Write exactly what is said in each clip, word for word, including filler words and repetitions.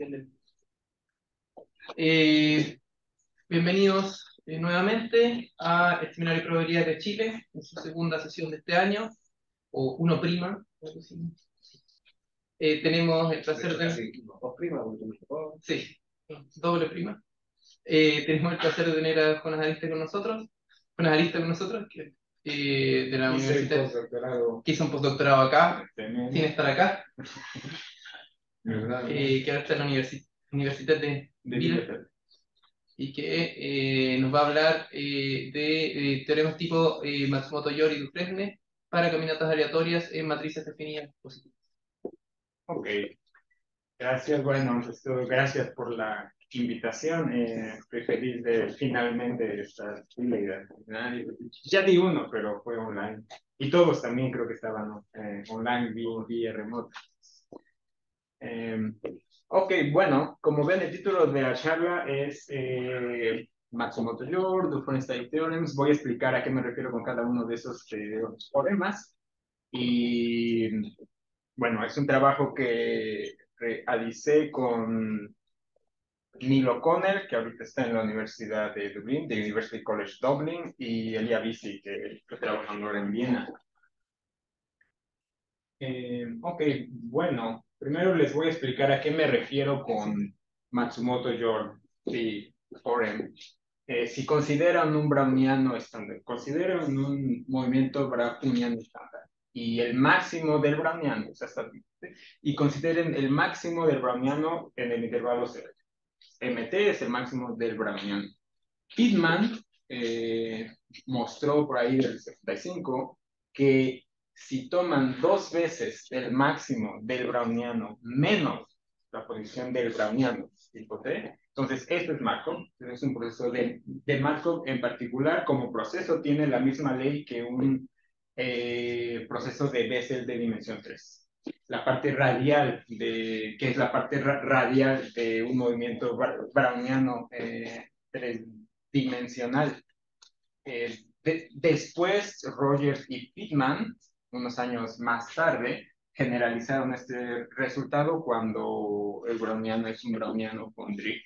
bien. Eh, Bienvenidos eh, nuevamente a este Seminario de Probabilidades de Chile, en su segunda sesión de este año, o uno prima. Como decimos. Eh, tenemos el placer de... Dos primas, sí, doble prima. Eh, tenemos el placer de tener a Jonas Arista con nosotros, Jonas Arista con nosotros, que, eh, de la Hice universidad, postdoctorado. que hizo un postdoctorado acá, Tenemos. sin estar acá, ¿Verdad? eh, que ahora está en la universi- Universidad de De Bielefeld, Bielefeld. y que eh, nos va a hablar eh, de eh, teoremas tipo eh, Matsumoto-Yori y Dufresne para caminatas aleatorias en matrices definidas positivas. Ok, gracias. Bueno, esto, gracias por la invitación. Eh, estoy feliz de finalmente estar aquí. Ya di uno, pero fue online. Y todos también creo que estaban eh, online, vía, vía remota. Eh, ok, bueno, como ven, el título de la charla es eh, Matsumoto-Yori, Dufresne Theorems. Voy a explicar a qué me refiero con cada uno de esos eh, teoremas. Y bueno, es un trabajo que realicé con Neil O'Connell, que ahorita está en la Universidad de Dublín, de University College Dublin, y Elia Bisi, que está trabajando ahora en Viena. Eh, ok, bueno, primero les voy a explicar a qué me refiero con Matsumoto-Yori y Orem. Eh, si consideran un browniano estándar, consideran un movimiento browniano estándar y el máximo del browniano, o sea, hasta, y consideren el máximo del browniano en el intervalo cero. M T es el máximo del browniano. Pitman eh, mostró por ahí del setenta y cinco que si toman dos veces el máximo del browniano menos la posición del browniano tipo T, entonces esto es Markov, es un proceso de, de Markov en particular, como proceso tiene la misma ley que un eh, proceso de Bessel de dimensión tres. La parte radial, de, que es la parte ra radial de un movimiento browniano eh, tridimensional. Eh, de, después, Rogers y Pitman, unos años más tarde, generalizaron este resultado cuando el browniano es un browniano con drift.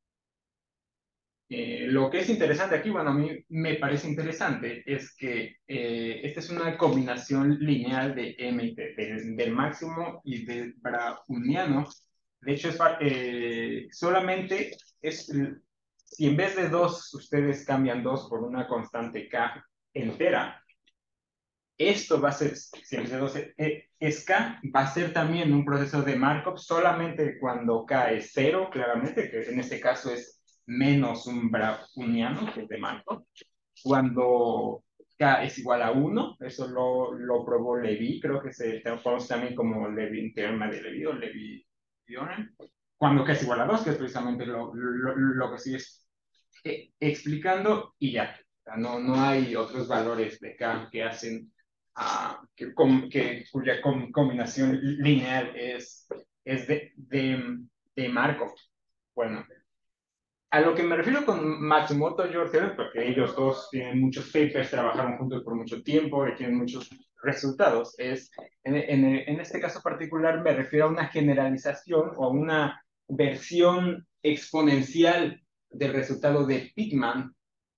Eh, lo que es interesante aquí, bueno, a mí me parece interesante, es que eh, esta es una combinación lineal de M y T, del, del máximo y del browniano. De hecho, es, eh, solamente es, si en vez de dos ustedes cambian dos por una constante K entera, esto va a ser, si en vez de dos es K, va a ser también un proceso de Markov solamente cuando K es cero, claramente, que en este caso es menos un browniano, que es de Markov. Cuando K es igual a uno, eso lo, lo probó Levi, creo que se conoce también como Levi, teorema de Levi o Levi-Dionen. Cuando K es igual a dos, que es precisamente lo, lo, lo que sigue eh, explicando, y ya. No, no hay otros valores de K que hacen uh, que, com, que, cuya com, combinación lineal es, es de, de, de Markov. Bueno, a lo que me refiero con Matsumoto y George, porque ellos dos tienen muchos papers, trabajaron juntos por mucho tiempo y tienen muchos resultados, es, en, en, en este caso particular me refiero a una generalización o a una versión exponencial del resultado de Pitman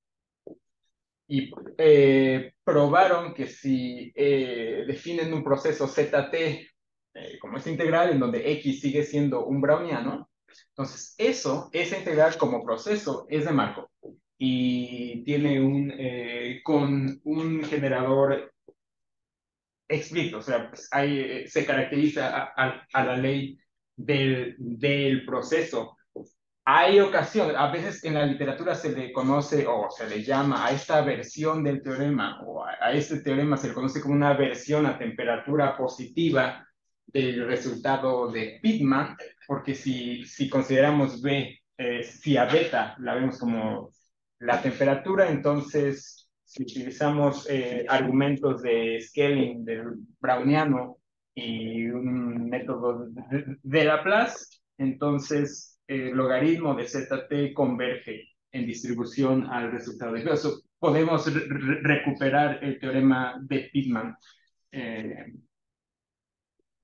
y eh, probaron que si eh, definen un proceso Z T eh, como esta integral en donde X sigue siendo un browniano, entonces eso, esa integral como proceso es de Markov y tiene un, eh, con un generador explícito, o sea, pues hay, se caracteriza a, a, a la ley del, del proceso. Hay ocasiones, a veces en la literatura se le conoce o se le llama a esta versión del teorema o a, a este teorema se le conoce como una versión a temperatura positiva del resultado de Pitman, porque si, si consideramos B, eh, si a beta la vemos como la temperatura, entonces si utilizamos eh, argumentos de scaling del browniano y un método de, de Laplace, entonces el logaritmo de Z-T converge en distribución al resultado de eso. Podemos re recuperar el teorema de Pitman. Eh,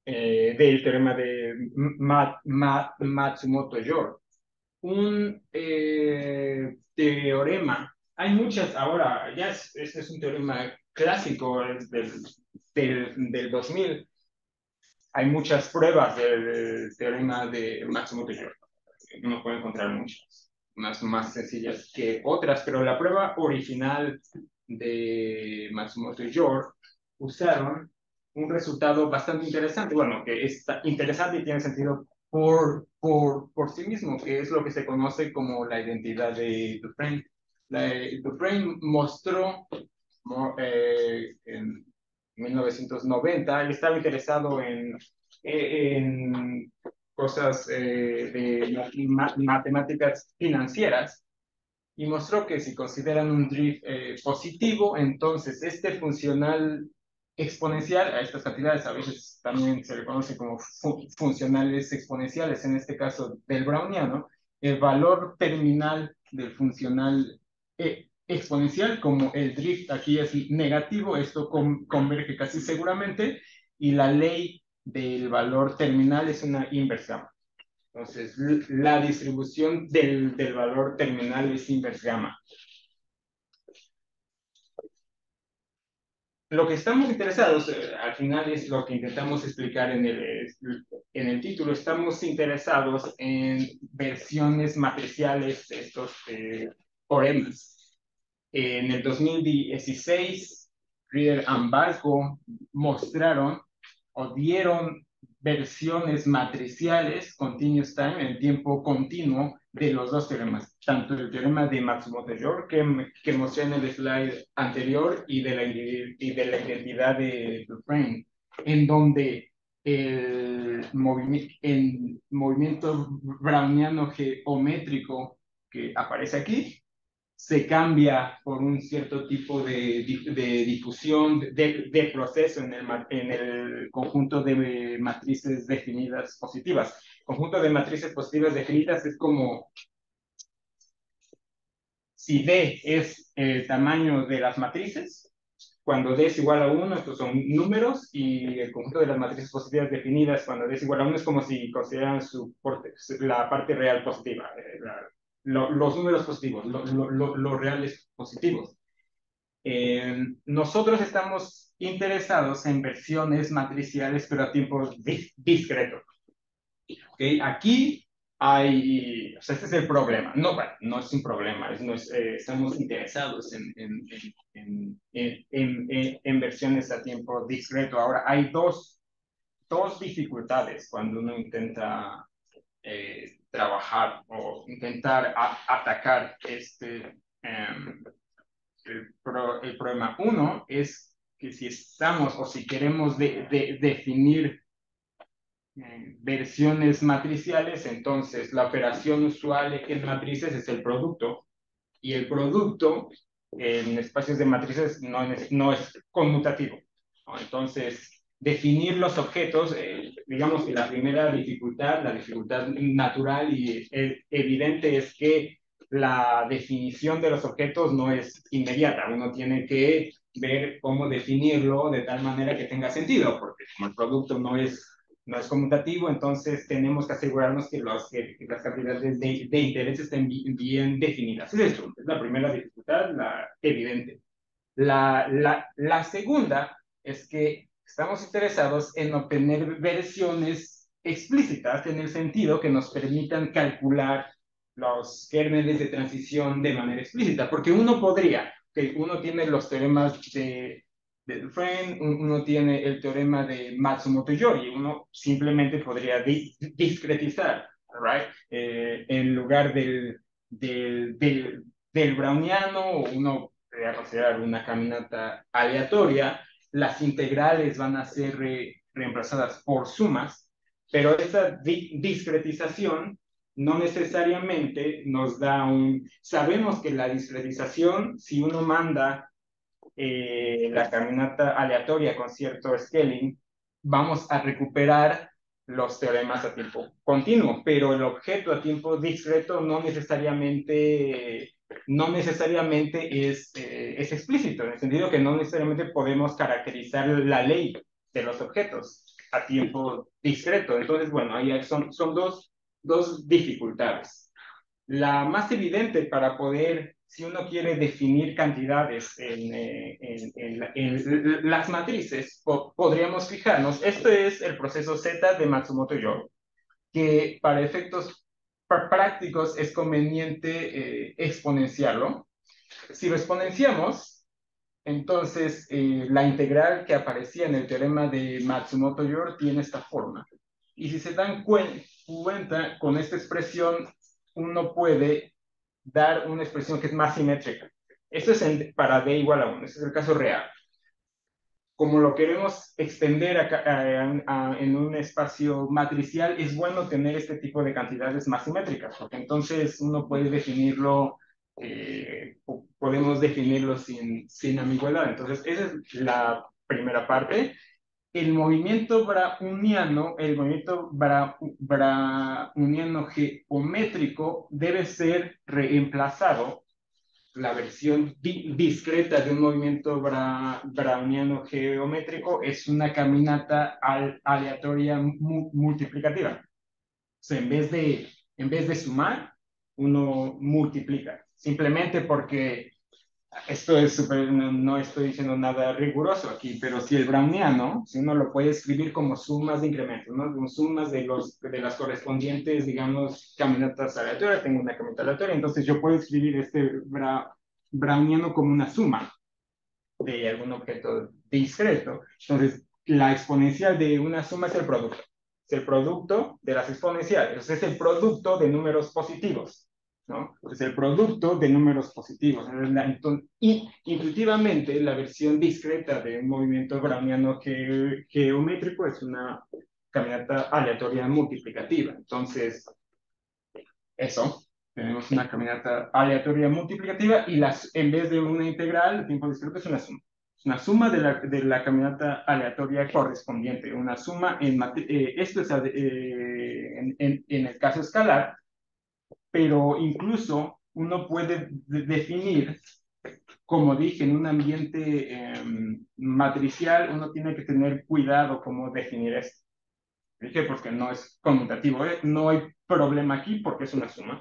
eh, del teorema de Ma, Ma, Matsumoto-Yore. Un eh, teorema, hay muchas ahora, ya es, este es un teorema clásico es del, del, del dos mil. Hay muchas pruebas del teorema de Matsumoto-Yore. Uno puede encontrar muchas, unas más sencillas que otras, pero la prueba original de Matsumoto y Yore usaron un resultado bastante interesante, bueno, que es interesante y tiene sentido por, por, por sí mismo, que es lo que se conoce como la identidad de Dufresne. La, Dufresne mostró eh, en mil novecientos noventa, él estaba interesado en, en cosas eh, de ma matemáticas financieras y mostró que si consideran un drift eh, positivo, entonces este funcional exponencial a estas cantidades, a veces también se le conoce como fu funcionales exponenciales, en este caso del browniano, el valor terminal del funcional eh, exponencial, como el drift aquí es negativo, esto con converge casi seguramente, y la ley del valor terminal es una inversión. Entonces, la distribución del, del valor terminal es inverse gamma. Lo que estamos interesados, eh, al final es lo que intentamos explicar en el, en el título, estamos interesados en versiones matriciales de estos eh, teoremas. En el dos mil dieciséis, Rieder y Basco mostraron o dieron versiones matriciales, continuous time, en tiempo continuo, de los dos teoremas, tanto el teorema de Matsumoto-Yore, que, que mostré en el slide anterior, y de la, y de la identidad de Dufresne, en donde el, movi el movimiento browniano geométrico que aparece aquí se cambia por un cierto tipo de, de difusión de, de proceso en el, en el conjunto de matrices definidas positivas. Conjunto de matrices positivas definidas es como si D es el tamaño de las matrices, cuando D es igual a uno, estos son números, y el conjunto de las matrices positivas definidas cuando D es igual a uno es como si consideran su, la parte real positiva, la, lo, los números positivos, los lo, lo, lo reales positivos. Eh, nosotros estamos interesados en versiones matriciales, pero a tiempo di discreto. ¿Okay? Aquí hay, o sea, este es el problema. No, bueno, no es un problema, es, no es, eh, estamos interesados en, en, en, en, en, en versiones a tiempo discreto. Ahora, hay dos, dos dificultades cuando uno intenta eh, trabajar o intentar a, atacar este, um, el, pro, el problema. Uno es que si estamos o si queremos de, de, definir eh, versiones matriciales, entonces la operación usual en matrices es el producto, y el producto en espacios de matrices no es, no es conmutativo, ¿no? Entonces, definir los objetos, eh, digamos que la primera dificultad, la dificultad natural y eh, evidente es que la definición de los objetos no es inmediata. Uno tiene que ver cómo definirlo de tal manera que tenga sentido, porque como el producto no es no es conmutativo, entonces tenemos que asegurarnos que, los, que, que las cantidades de, de interés estén bien, bien definidas. Es eso, es la primera dificultad, la evidente. La, la, la segunda es que estamos interesados en obtener versiones explícitas en el sentido que nos permitan calcular los gérmenes de transición de manera explícita, porque uno podría, que uno tiene los teoremas de de Dufresne, uno tiene el teorema de Matsumoto-Yore, y uno simplemente podría di discretizar, right? Eh, en lugar del, del, del, del browniano, uno podría considerar una caminata aleatoria, las integrales van a ser re reemplazadas por sumas, pero esa di discretización no necesariamente nos da un... Sabemos que la discretización, si uno manda eh, la caminata aleatoria con cierto scaling, vamos a recuperar los teoremas a tiempo continuo, pero el objeto a tiempo discreto no necesariamente, no necesariamente es, eh, es explícito, en el sentido que no necesariamente podemos caracterizar la ley de los objetos. a tiempo discreto. Entonces, bueno, ahí son, son dos, dos dificultades. La más evidente para poder, si uno quiere definir cantidades en, eh, en, en, en las matrices, po podríamos fijarnos, este es el proceso Z de Matsumoto-York, que para efectos prácticos es conveniente eh, exponenciarlo. Si lo exponenciamos, entonces eh, la integral que aparecía en el teorema de Matsumoto-York tiene esta forma. Y si se dan cuen cuenta, con esta expresión uno puede dar una expresión que es más simétrica. Esto es en, para d igual a uno, ese es el caso real. Como lo queremos extender a, a, a, en un espacio matricial, es bueno tener este tipo de cantidades más simétricas, porque entonces uno puede definirlo, eh, podemos definirlo sin, sin ambigüedad. Entonces, esa es la primera parte. El movimiento browniano, el movimiento browniano geométrico debe ser reemplazado. La versión di discreta de un movimiento bra browniano geométrico es una caminata al aleatoria mu multiplicativa. O sea, en vez de, en vez de sumar, uno multiplica. Simplemente porque esto es super, no, no estoy diciendo nada riguroso aquí, pero si el browniano, si uno lo puede escribir como sumas de incrementos, ¿no? Como sumas de, los, de las correspondientes, digamos, caminatas aleatorias, tengo una caminata aleatoria, entonces yo puedo escribir este bra, browniano como una suma de algún objeto discreto. Entonces, la exponencial de una suma es el producto. Es el producto de las exponenciales. Entonces, es el producto de números positivos, ¿no? Es el producto de números positivos. Entonces, y, intuitivamente, la versión discreta de un movimiento browniano ge geométrico es una caminata aleatoria multiplicativa. Entonces, eso. Tenemos una caminata aleatoria multiplicativa y las, en vez de una integral, el tiempo discreto es una suma. Es una suma de la, de la caminata aleatoria correspondiente. Una suma en eh, esto es eh, en, en, en el caso escalar, pero incluso uno puede de definir, como dije, en un ambiente eh, matricial, uno tiene que tener cuidado cómo definir esto. Dije porque no es conmutativo, ¿eh? No hay problema aquí porque es una suma.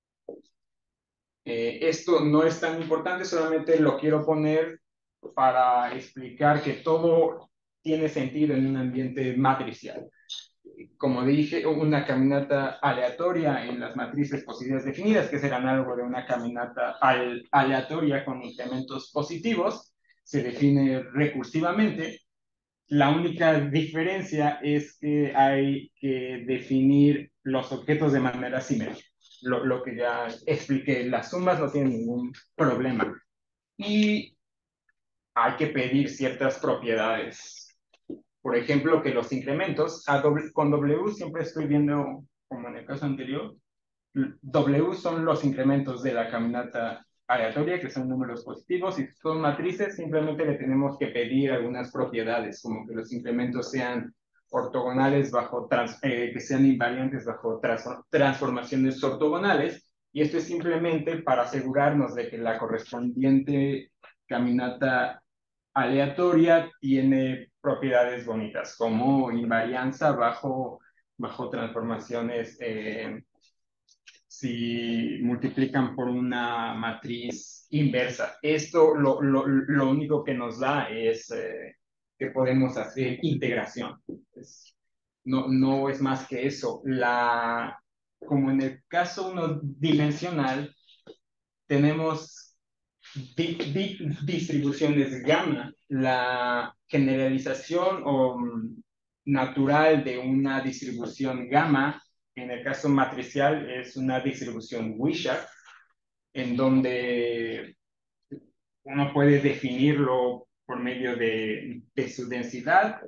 Eh, esto no es tan importante, solamente lo quiero poner para explicar que todo tiene sentido en un ambiente matricial. Como dije, una caminata aleatoria en las matrices positivas definidas, que es el análogo de una caminata al aleatoria con incrementos positivos, se define recursivamente. La única diferencia es que hay que definir los objetos de manera simétrica. Lo, lo que ya expliqué, las sumas no tienen ningún problema. Y hay que pedir ciertas propiedades. Por ejemplo, que los incrementos a doble, con W siempre estoy viendo, como en el caso anterior, W son los incrementos de la caminata aleatoria, que son números positivos, y son matrices, simplemente le tenemos que pedir algunas propiedades, como que los incrementos sean ortogonales bajo, trans, eh, que sean invariantes bajo trans, transformaciones ortogonales, y esto es simplemente para asegurarnos de que la correspondiente caminata aleatoria tiene propiedades bonitas, como invarianza bajo, bajo transformaciones eh, si multiplican por una matriz inversa. Esto lo, lo, lo único que nos da es eh, que podemos hacer integración. Es, no, no es más que eso. La, como en el caso uno dimensional, tenemos di, di, distribuciones gamma. La generalización o um, natural de una distribución gamma en el caso matricial es una distribución Wishart, en donde uno puede definirlo por medio de, de su densidad.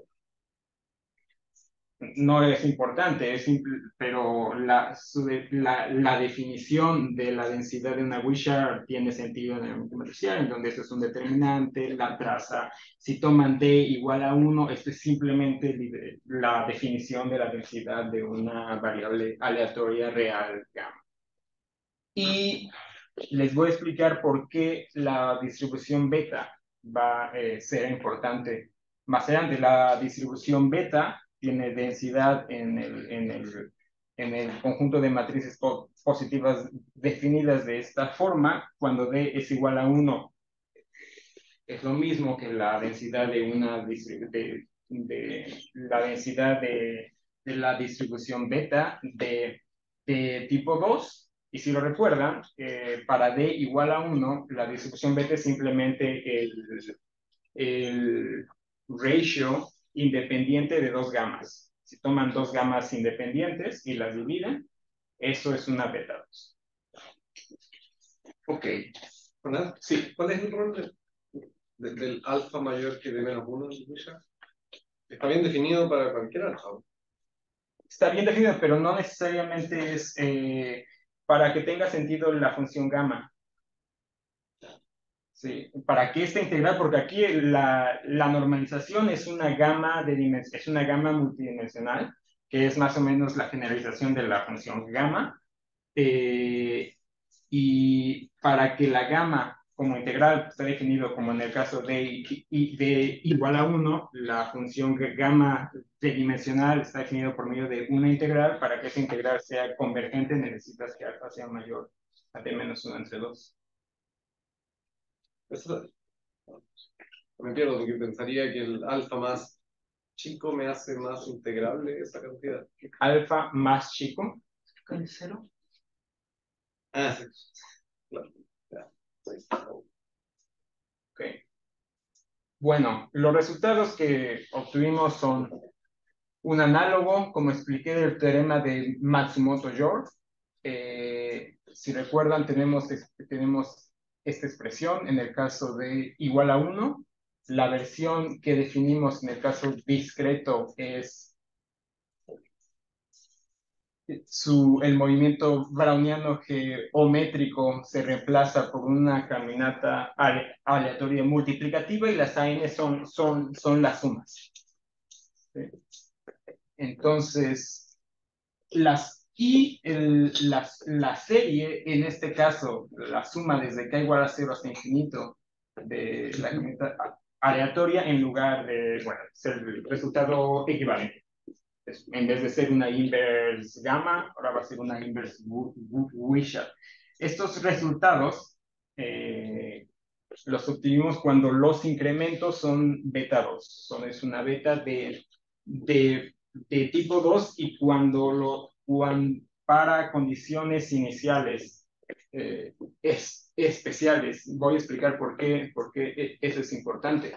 No es importante, es simple, pero la, su, la, la definición de la densidad de una Wishart tiene sentido en el ámbito matricial, en donde esto es un determinante, la traza, si toman D igual a uno, esto es simplemente la definición de la densidad de una variable aleatoria real gamma. Y les voy a explicar por qué la distribución beta va a eh, ser importante más adelante. La distribución beta tiene densidad en el, en el, en el conjunto de matrices po positivas definidas de esta forma, cuando D es igual a uno, es lo mismo que la densidad de una de, de la densidad de, de la distribución beta de, de tipo dos. Y si lo recuerdan, eh, para D igual a uno, la distribución beta es simplemente el, el ratio independiente de dos gamas. Si toman dos gamas independientes y las dividen, eso es una beta dos. Ok. ¿Verdad? Sí. ¿Cuál es el rol de, de, del alfa mayor que de menos uno? Está bien definido para cualquier alfa. Está bien definido, pero no necesariamente es eh, para que tenga sentido la función gamma. Sí, ¿para qué esta integral? Porque aquí la, la normalización es una gama de es una gama multidimensional, que es más o menos la generalización de la función gamma. Eh, y para que la gama como integral está definido como en el caso de, de igual a uno, la función gamma tridimensional está definido por medio de una integral. Para que esa integral sea convergente necesitas que alfa sea mayor a d menos uno entre dos. Eso, me pierdo porque pensaría que el alfa más chico me hace más integrable esa cantidad. Alfa más chico. ¿Con cero? Ah, sí. Claro. Ya. Sí. Ok. Bueno, los resultados que obtuvimos son un análogo, como expliqué, del teorema de Matsumoto-York. Eh, si recuerdan, tenemos, tenemos esta expresión en el caso de igual a uno. La versión que definimos en el caso discreto es su, el movimiento browniano geométrico se reemplaza por una caminata ale, aleatoria multiplicativa y las A N son, son, son las sumas. ¿Sí? Entonces, las, y el, las, la serie, en este caso, la suma desde k igual a cero hasta infinito de la caminata aleatoria en lugar de, bueno, ser el resultado equivalente. En vez de ser una inverse gamma, ahora va a ser una inverse Wishart. Estos resultados eh, los obtuvimos cuando los incrementos son beta dos. Son, es una beta de, de, de tipo dos y cuando lo cuando, para condiciones iniciales eh, es, especiales. Voy a explicar por qué, por qué eso es importante.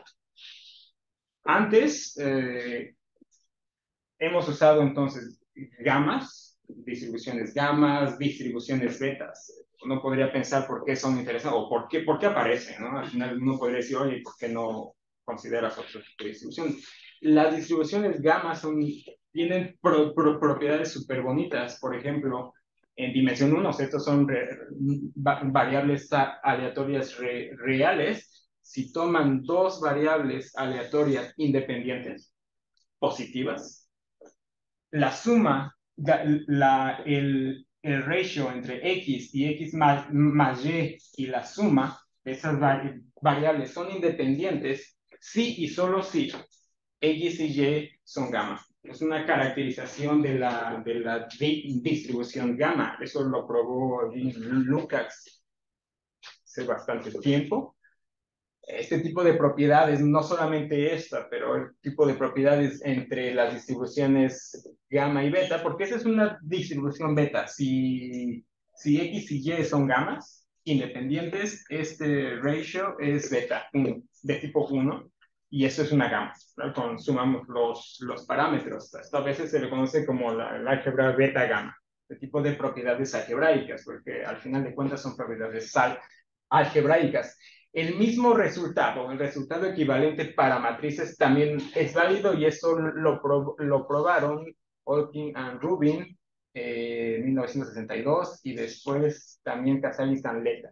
Antes, eh, hemos usado entonces gamas, distribuciones gamas, distribuciones betas. Uno podría pensar por qué son interesantes o por qué, por qué aparecen, ¿no? Al final uno podría decir, oye, ¿por qué no consideras otro tipo de distribución? Las distribuciones gamas son, tienen pro, pro, propiedades súper bonitas. Por ejemplo, en dimensión uno, estos son re, va, variables aleatorias re, reales. Si toman dos variables aleatorias independientes, positivas, la suma, la, la, el, el ratio entre x y x más, más y y la suma de esas vari, variables son independientes si y solo si x y y son gamma. Es una caracterización de la, de la di, distribución gamma. Eso lo probó Lucas hace bastante tiempo. Este tipo de propiedades, no solamente esta, pero el tipo de propiedades entre las distribuciones gamma y beta, porque esa es una distribución beta. Si, si x y y son gamas independientes, este ratio es beta, uno, de tipo uno, y eso es una gamma, ¿no? Cuando sumamos los, los parámetros. Esto a veces se le conoce como la, la álgebra beta-gamma, este tipo de propiedades algebraicas, porque al final de cuentas son propiedades algebraicas. El mismo resultado, el resultado equivalente para matrices también es válido y eso lo, pro, lo probaron Olkin y Rubin eh, en mil novecientos sesenta y dos y después también Casal y Sanleta,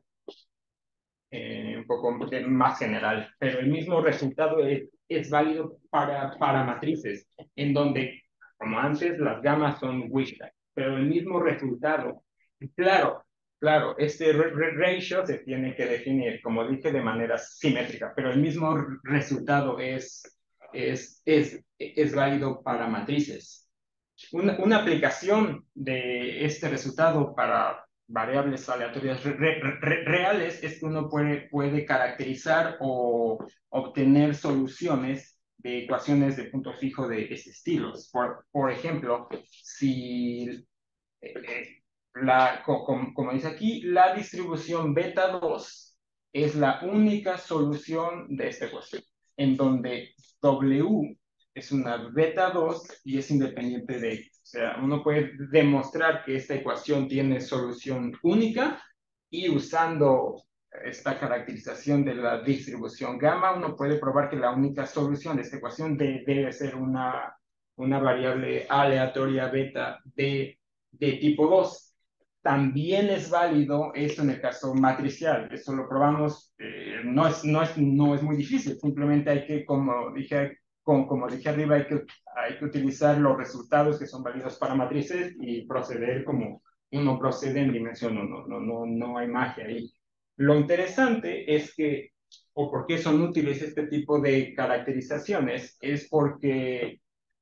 eh, un poco más general, pero el mismo resultado es, es válido para, para matrices, en donde, como antes, las gamas son Wishart, pero el mismo resultado, claro, Claro, este ratio se tiene que definir, como dije, de manera simétrica, pero el mismo resultado es, es, es, es válido para matrices. Una, una aplicación de este resultado para variables aleatorias re, re, re, reales es que uno puede, puede caracterizar o obtener soluciones de ecuaciones de punto fijo de este estilo. Por, por ejemplo, si, eh, la, como, como dice aquí, la distribución beta dos es la única solución de esta ecuación, en donde W es una beta dos y es independiente de X. O sea, uno puede demostrar que esta ecuación tiene solución única y usando esta caracterización de la distribución gamma, uno puede probar que la única solución de esta ecuación de, debe ser una, una variable aleatoria beta de, de tipo dos. También es válido esto en el caso matricial. Esto lo probamos, eh, no, es, no, es, no es muy difícil, simplemente hay que, como dije, como, como dije arriba, hay que, hay que utilizar los resultados que son válidos para matrices y proceder como uno procede en dimensión uno. No, no, no hay magia ahí. Lo interesante es que, o por qué son útiles este tipo de caracterizaciones, es porque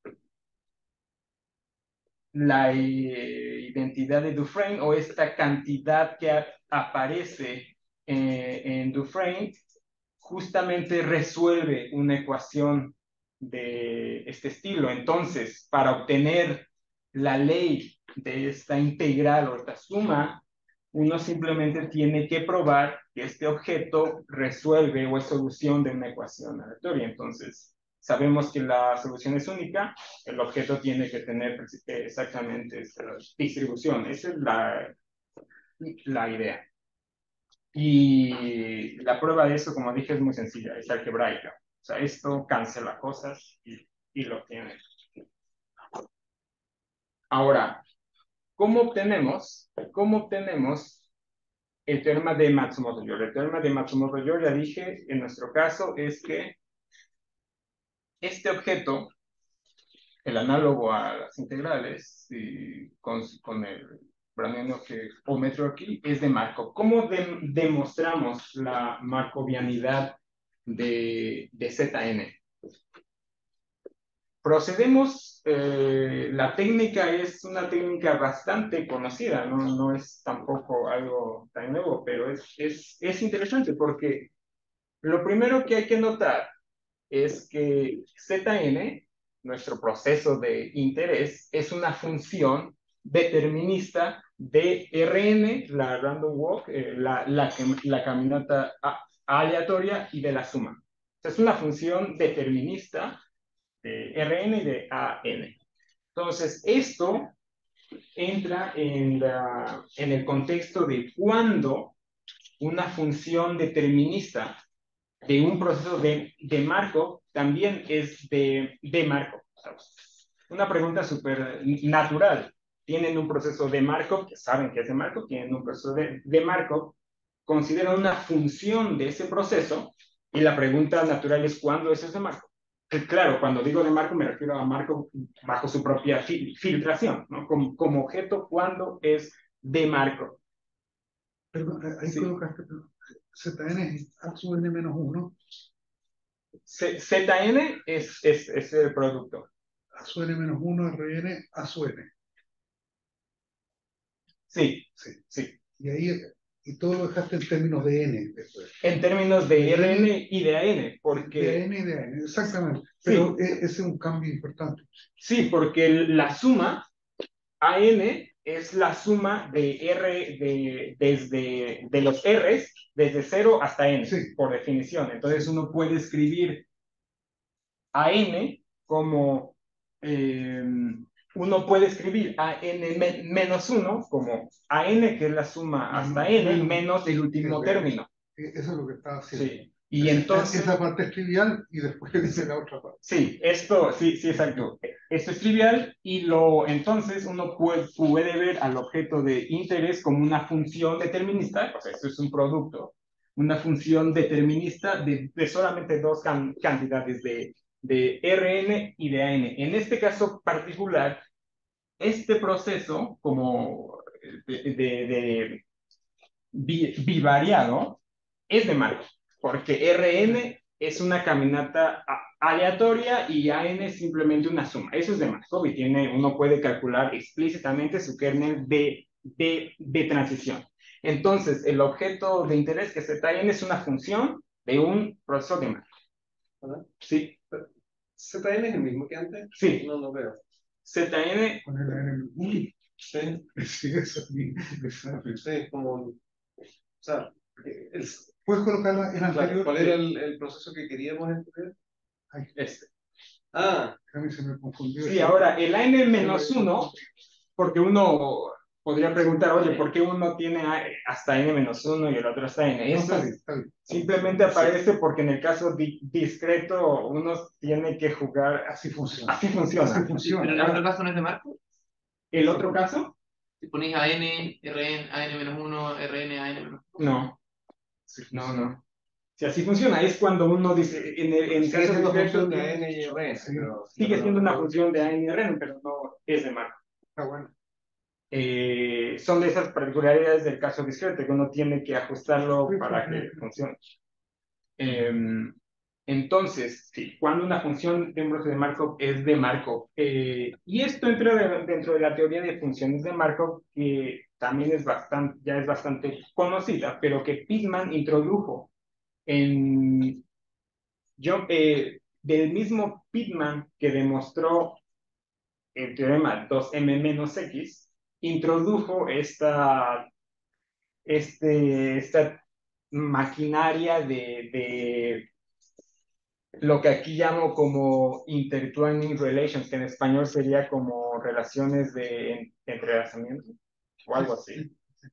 la eh, identidad de Dufresne o esta cantidad que a, aparece eh, en Dufresne justamente resuelve una ecuación de este estilo. Entonces, para obtener la ley de esta integral o esta suma, uno simplemente tiene que probar que este objeto resuelve o es solución de una ecuación aleatoria. Entonces, sabemos que la solución es única, el objeto tiene que tener exactamente esta distribución. Esa es la, la idea. Y la prueba de eso, como dije, es muy sencilla, es algebraica. O sea, esto cancela cosas y, y lo tiene. Ahora, ¿cómo obtenemos, cómo obtenemos el teorema de Matsumoto-Yori? El teorema de Matsumoto-Yori, ya dije, en nuestro caso es que este objeto, el análogo a las integrales, y con, con el browniano geómetro aquí, es de Markov. ¿Cómo de, demostramos la markovianidad de, de Zn? Procedemos, eh, la técnica es una técnica bastante conocida, no, no es tampoco algo tan nuevo, pero es, es, es interesante porque lo primero que hay que notar es que Zn, nuestro proceso de interés, es una función determinista de Rn, la random walk, eh, la, la, la caminata aleatoria y de la suma. O sea, es una función determinista de Rn y de An. Entonces, esto entra en, la, en el contexto de cuando una función determinista de un proceso de, de Markov también es de, de Markov. Una pregunta súper natural. Tienen un proceso de Markov, que saben que es de Markov, tienen un proceso de, de Markov, consideran una función de ese proceso, y la pregunta natural es ¿cuándo eso es de Markov? Claro, cuando digo de Markov me refiero a Markov bajo su propia fil filtración, ¿no? Como, como objeto, ¿cuándo es de Markov? Perdón, ahí sí. Colocaste, Zn es A sub n menos uno. Zn es, es, es el producto. A sub n menos uno, Rn, A sub n. Sí, sí, sí. Y ahí, y todo lo dejaste en términos de n después. En términos de, de Rn n, y de An, porque... De N y de An, exactamente. Pero sí, ese es un cambio importante. Sí, porque la suma An es la suma de R de, desde de los R's desde cero hasta N, sí, por definición. Entonces uno puede escribir An como eh, uno puede escribir An menos uno como An, que es la suma hasta N, menos el último término. Eso es lo que estaba haciendo. Sí. Y entonces... Esa parte es trivial y después dice la otra parte. Sí, esto, sí, sí, exacto. Esto es trivial y lo, entonces uno puede, puede ver al objeto de interés como una función determinista, o sea, esto es un producto, una función determinista de, de solamente dos can, cantidades de, de Rn y de An. En este caso particular, este proceso como de, de, de bivariado es de Markov, porque Rn es una caminata aleatoria y A N es simplemente una suma. Eso es de Markov y tiene, uno puede calcular explícitamente su kernel de, de, de transición. Entonces, el objeto de interés que es Z N es una función de un proceso de Markov. ¿Verdad? Sí. ¿Z N es el mismo que antes? Sí. No lo veo. Z N. Con el N menos Sí. Sí, eso es. Sí, como. O sea, el, ¿Puedes colocarlo en claro, anterior? ¿cuál era el, el proceso que queríamos estudiar? Ay, Este. Ah, a mí se me confundió. Sí, ahora el A N menos uno, porque uno podría preguntar, oye, ¿por qué uno tiene hasta N menos uno y el otro hasta N? No, Esto está es- bien, está bien. simplemente aparece porque en el caso di- discreto uno tiene que jugar, Así funciona. así funciona. Así Sí, pero funciona. en el otro caso no es de Markov. ¿El otro caso? Si ponéis a n, Rn, a n menos uno, Rn, a n menos uno. No, Sí, no, no. Si así funciona, es cuando uno dice, en el en sigue caso siendo discreto, función de tiene- A N y R. Sí. pero- sigue pero siendo no- una función de A N y R N, pero no es de Markov. Está bueno. Eh, son de esas particularidades del caso discreto que uno tiene que ajustarlo Sí, para sí, que sí, sí. funcione. Eh, entonces, sí, cuando una función de un proceso de Markov es de Markov. Eh, y esto entra de- dentro de la teoría de funciones de Markov, que también es bastante, ya es bastante conocida, pero que Pitman introdujo en... Yo, eh, del mismo Pitman que demostró el teorema dos eme menos equis, introdujo esta, este, esta maquinaria de, de lo que aquí llamo como intertwining relations, que en español sería como relaciones de entrelazamiento o algo así.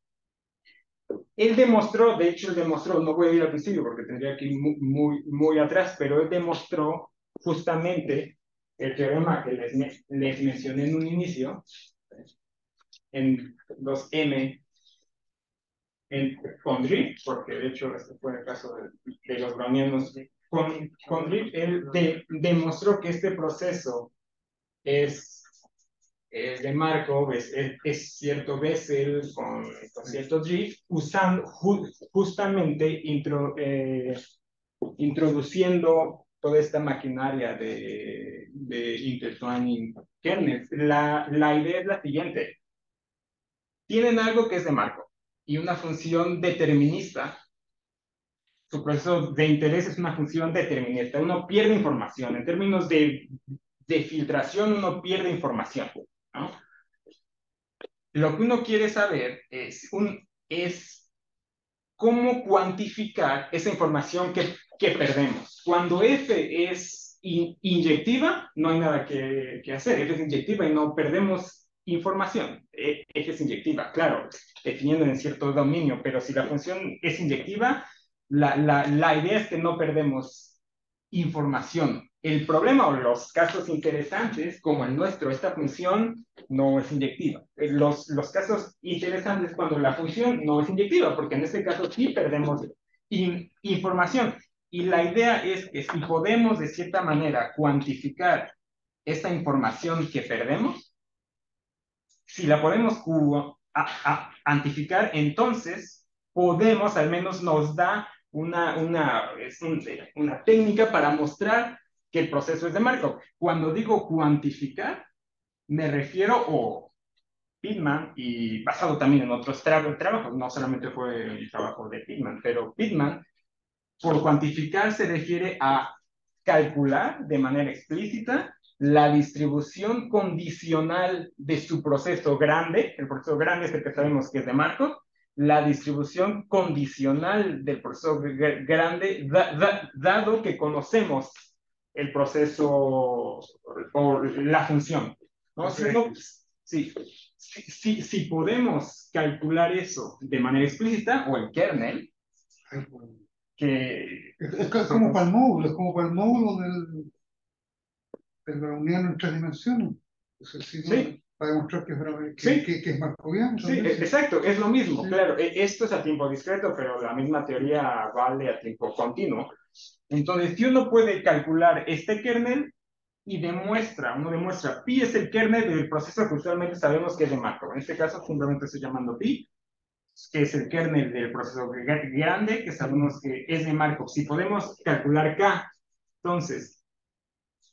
Él demostró, de hecho él demostró, no voy a ir al principio porque tendría que ir muy, muy, muy atrás, pero él demostró justamente el teorema que les, les mencioné en un inicio, en dos eme en, con Drift, porque de hecho este fue el caso de, de los brownianos. Con, con Drift, él de, demostró que este proceso es, es de Markov, es, es, es cierto Bessel con, con cierto Drift, usando ju, justamente intro, eh, introduciendo toda esta maquinaria de, de intertwining kernels. La, la idea es la siguiente. Tienen algo que es de Markov y una función determinista. Su proceso de interés es una función determinista. Uno pierde información. En términos de, de filtración, uno pierde información, ¿no? Lo que uno quiere saber es, un, es cómo cuantificar esa información que, que perdemos. Cuando F es in, inyectiva, no hay nada que, que hacer. F es inyectiva y no perdemos información. E, F es inyectiva, claro, definiendo en cierto dominio, pero si la función es inyectiva, la, la, la idea es que no perdemos información. El problema o los casos interesantes, como el nuestro, esta función no es inyectiva. Los, los casos interesantes cuando la función no es inyectiva, porque en este caso sí perdemos in, información. Y la idea es que si podemos de cierta manera cuantificar esta información que perdemos, si la podemos cuantificar, entonces podemos, al menos nos da una, una, es un, una técnica para mostrar que el proceso es de Markov. Cuando digo cuantificar, me refiero, o Pitman, y basado también en otros tra trabajos, no solamente fue el trabajo de Pitman, pero Pitman, por cuantificar se refiere a calcular de manera explícita la distribución condicional de su proceso grande, el proceso grande es el que sabemos que es de Markov, la distribución condicional del proceso grande, da, da, dado que conocemos el proceso o la función, ¿no? Si, no, si, si, si podemos calcular eso de manera explícita, o el kernel, que... Es, es como para el módulo, es como para el módulo del, del browniano en tres dimensiones. Entonces, si no, sí. para demostrar que es, que, sí. que, que es markoviano. Sí, sí, exacto, es lo mismo, sí. Claro, esto es a tiempo discreto, pero la misma teoría vale a tiempo continuo. Entonces, si uno puede calcular este kernel y demuestra, uno demuestra, pi es el kernel del proceso que usualmente sabemos que es de Markov. En este caso, simplemente estoy llamando pi, que es el kernel del proceso grande, que sabemos que es de Markov. Si podemos calcular k, entonces,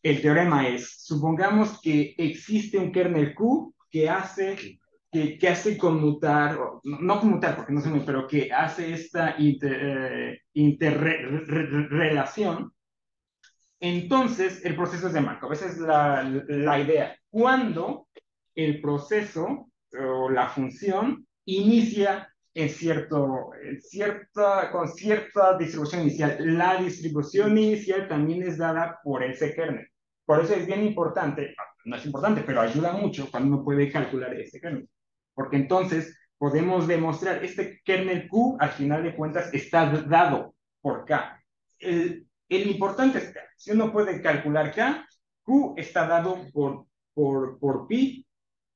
el teorema es, supongamos que existe un kernel Q que hace, que, que hace conmutar, no, no conmutar porque no sé muy, pero que hace esta inter, eh, interrelación. Entonces, el proceso es de Markov. Esa es la, la idea. Cuando el proceso o la función inicia en cierto, en cierta, con cierta distribución inicial. La distribución inicial también es dada por ese kernel. Por eso es bien importante, no es importante, pero ayuda mucho cuando uno puede calcular ese kernel. Porque entonces podemos demostrar, este kernel Q, al final de cuentas, está dado por K. El, el importante es K. Si uno puede calcular K, Q está dado por, por, por pi.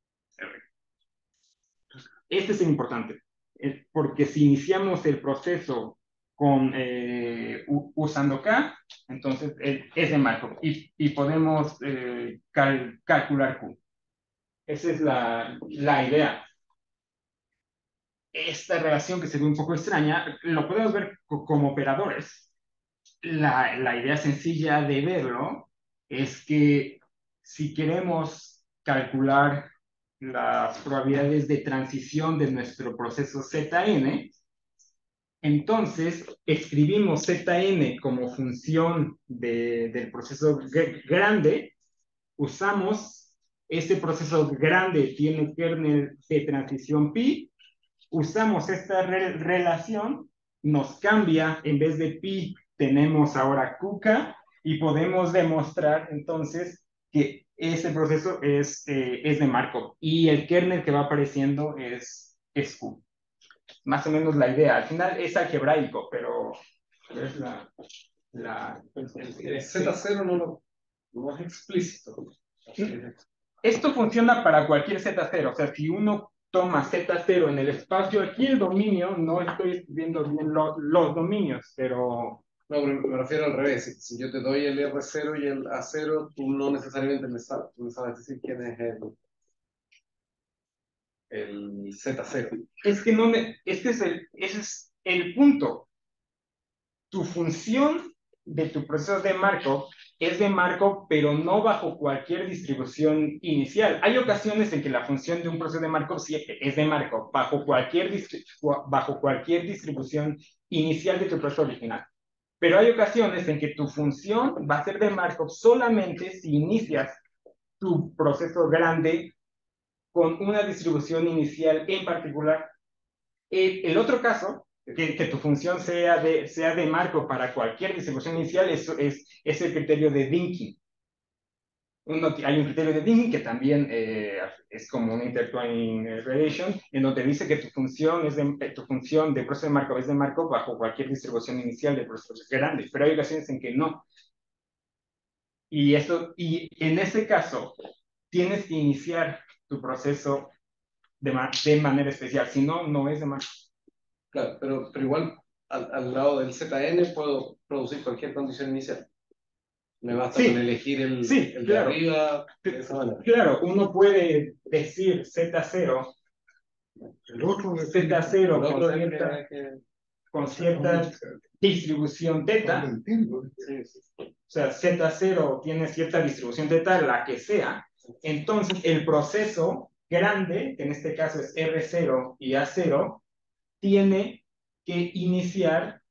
Este es el importante, eh, porque si iniciamos el proceso con, eh, usando K, entonces eh, es de Markov y, y podemos eh, cal, calcular Q. Esa es la, la idea. Esta relación que se ve un poco extraña, lo podemos ver como operadores. La, la idea sencilla de verlo es que si queremos calcular las probabilidades de transición de nuestro proceso Zn, entonces escribimos Zn como función de, del proceso grande, usamos ese proceso grande, tiene kernel de transición pi, usamos esta re relación, nos cambia, en vez de pi, tenemos ahora qk, y podemos demostrar entonces que ese proceso es, eh, es de Markov, y el kernel que va apareciendo es, es Q. Más o menos la idea. Al final es algebraico, pero, pero es la... la pues, el, el Z cero no, lo, no es explícito. Esto funciona para cualquier Z cero, o sea, si uno toma Z cero en el espacio, aquí el dominio, no estoy escribiendo bien lo, los dominios, pero... No, me refiero al revés. Si, si yo te doy el R cero y el A cero, tú no necesariamente me sabes, tú me sabes decir quién es el, el Z cero. Es que no me... Este es el, ese es el punto. Tu función de tu proceso de Markov es de Markov, pero no bajo cualquier distribución inicial. Hay ocasiones en que la función de un proceso de Markov sí es de Markov, bajo cualquier, bajo cualquier distribución inicial de tu proceso original. Pero hay ocasiones en que tu función va a ser de Markov solamente si inicias tu proceso grande con una distribución inicial en particular. El, el otro caso, que, que tu función sea de, sea de Markov para cualquier distribución inicial, eso es, es el criterio de Dynkin. Uno, hay un criterio de Dynkin que también eh, es como un intertwining relation, en donde dice que tu función, es de, tu función de proceso de Markov es de Markov bajo cualquier distribución inicial de procesos grandes, pero hay ocasiones en que no. Y, eso, y en ese caso, tienes que iniciar tu proceso de, de manera especial, si no, no es de Markov. Claro, pero, pero igual al, al lado del Zn puedo producir cualquier condición inicial. Me basta sí, con elegir el, sí, el claro. de arriba de esa manera. Claro, uno puede decir Z cero, el otro Z cero El otro con es el cierta, que- con cierta distribución no teta, lo entiendo. sí, sí. o sea, Z cero tiene cierta distribución teta, la que sea, entonces el proceso grande, que en este caso es R cero y A cero, tiene que iniciar,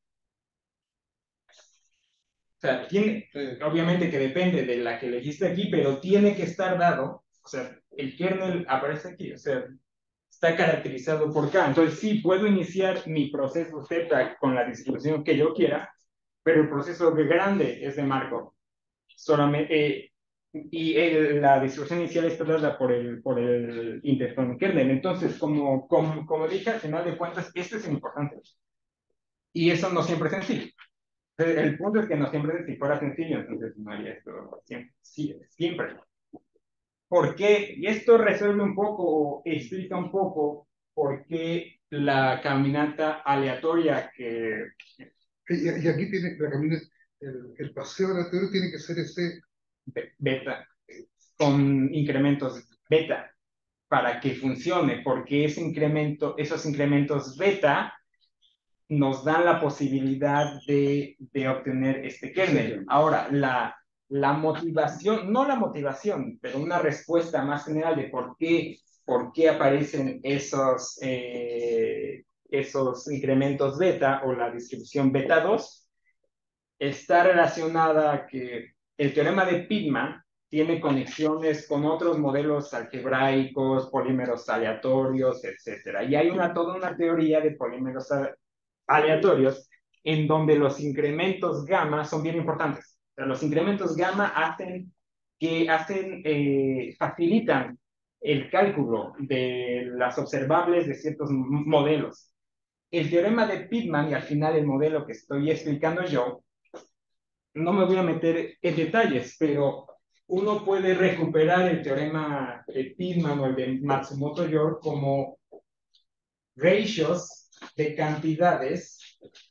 o sea, tiene, Sí. obviamente que depende de la que elegiste aquí, pero tiene que estar dado, o sea, el kernel aparece aquí, o sea, está caracterizado por K. Entonces sí, puedo iniciar mi proceso Z con la distribución que yo quiera, pero el proceso grande es de Markov. Solamente, eh, y el, la distribución inicial está dada por el, por el interfront kernel. Entonces, como, como, como dije, al final de cuentas, esto es importante. Y eso no siempre es sencillo. El punto es que no siempre, si fuera sencillo, entonces no haría esto siempre. Sí, siempre. ¿Por qué? Y esto resuelve un poco, explica un poco por qué la caminata aleatoria que... Y, y aquí tiene la caminata, el, el paseo de la teoría tiene que ser ese beta, con incrementos beta, para que funcione, porque ese incremento, esos incrementos beta nos dan la posibilidad de, de obtener este kernel. Ahora, la, la motivación, no la motivación, pero una respuesta más general de por qué, por qué aparecen esos, eh, esos incrementos beta o la distribución beta dos, está relacionada a que el teorema de Pitman tiene conexiones con otros modelos algebraicos, polímeros aleatorios, etcétera. Y hay una, toda una teoría de polímeros aleatorios en donde los incrementos gamma son bien importantes. O sea, los incrementos gamma hacen que hacen, eh, facilitan el cálculo de las observables de ciertos modelos. El teorema de Pitman, y al final el modelo que estoy explicando yo, no me voy a meter en detalles, pero uno puede recuperar el teorema de Pitman o el de Matsumoto-York como ratios de cantidades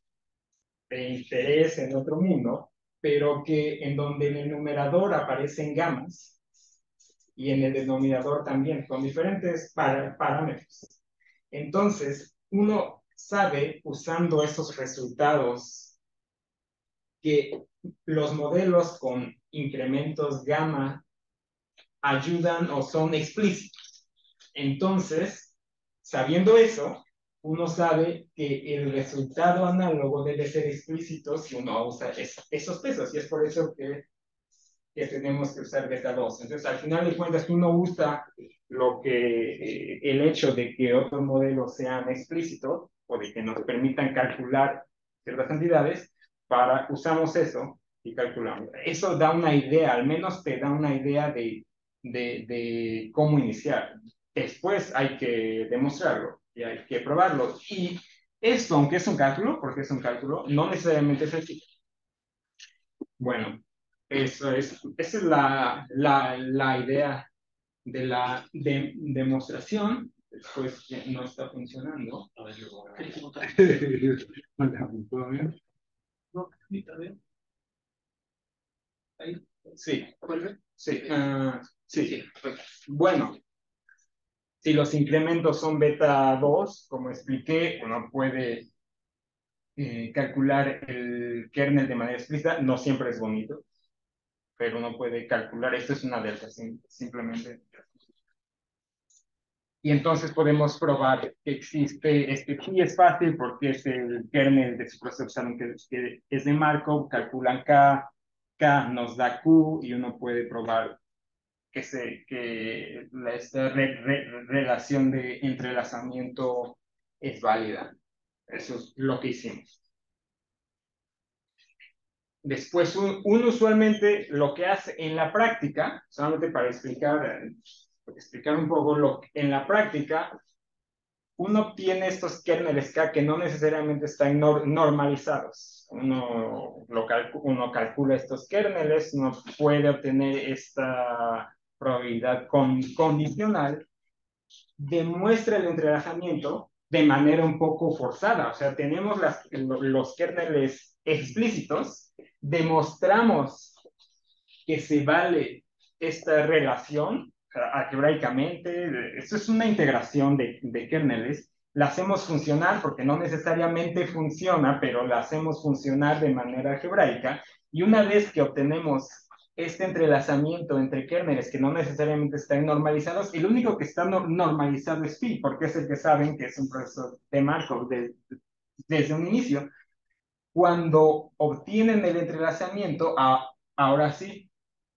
de interés en otro mundo, pero que en donde en el numerador aparecen gamas y en el denominador también, con diferentes par parámetros. Entonces, uno sabe, usando esos resultados, que los modelos con incrementos gamma ayudan o son explícitos. Entonces, sabiendo eso, uno sabe que el resultado análogo debe ser explícito si uno usa es, esos pesos, y es por eso que, que tenemos que usar beta dos. Entonces, al final de cuentas, uno usa lo que, eh, el hecho de que otros modelos sean explícitos o de que nos permitan calcular ciertas cantidades, para, usamos eso y calculamos. Eso da una idea, al menos te da una idea de, de, de cómo iniciar. Después hay que demostrarlo y hay que probarlo. Y esto, aunque es un cálculo, porque es un cálculo, no necesariamente es sencillo. Bueno, eso es, esa es la, la, la idea de la de, demostración. Después ya no está funcionando. A ver, yo voy a ver. ¿Todo bien? No, está bien. Ahí. Sí, ¿vuelve? Sí, uh, sí, sí. Bueno, si los incrementos son beta dos, como expliqué, uno puede eh, calcular el kernel de manera explícita. No siempre es bonito, pero uno puede calcular. Esto es una delta, simplemente. Y entonces podemos probar que existe, este sí es fácil porque es el kernel de su proceso que, que es de Markov, calculan K, K nos da Q y uno puede probar que, se, que la, esta re, re, relación de entrelazamiento es válida. Eso es lo que hicimos. Después, un, uno usualmente lo que hace en la práctica, solamente para explicar, explicar un poco, lo, en la práctica, uno obtiene estos kernels K que no necesariamente están nor normalizados. Uno, lo calcu uno calcula estos kernels, uno puede obtener esta probabilidad con condicional, demuestra el entrelazamiento de manera un poco forzada. O sea, tenemos las, los kernels explícitos, demostramos que se vale esta relación algebraicamente. Esto es una integración de, de kernels. La hacemos funcionar porque no necesariamente funciona, pero la hacemos funcionar de manera algebraica. Y una vez que obtenemos este entrelazamiento entre kernels que no necesariamente están normalizados, el único que está no normalizado es phi, porque es el que saben que es un proceso de Markov de, de, desde un inicio. Cuando obtienen el entrelazamiento, a, ahora sí,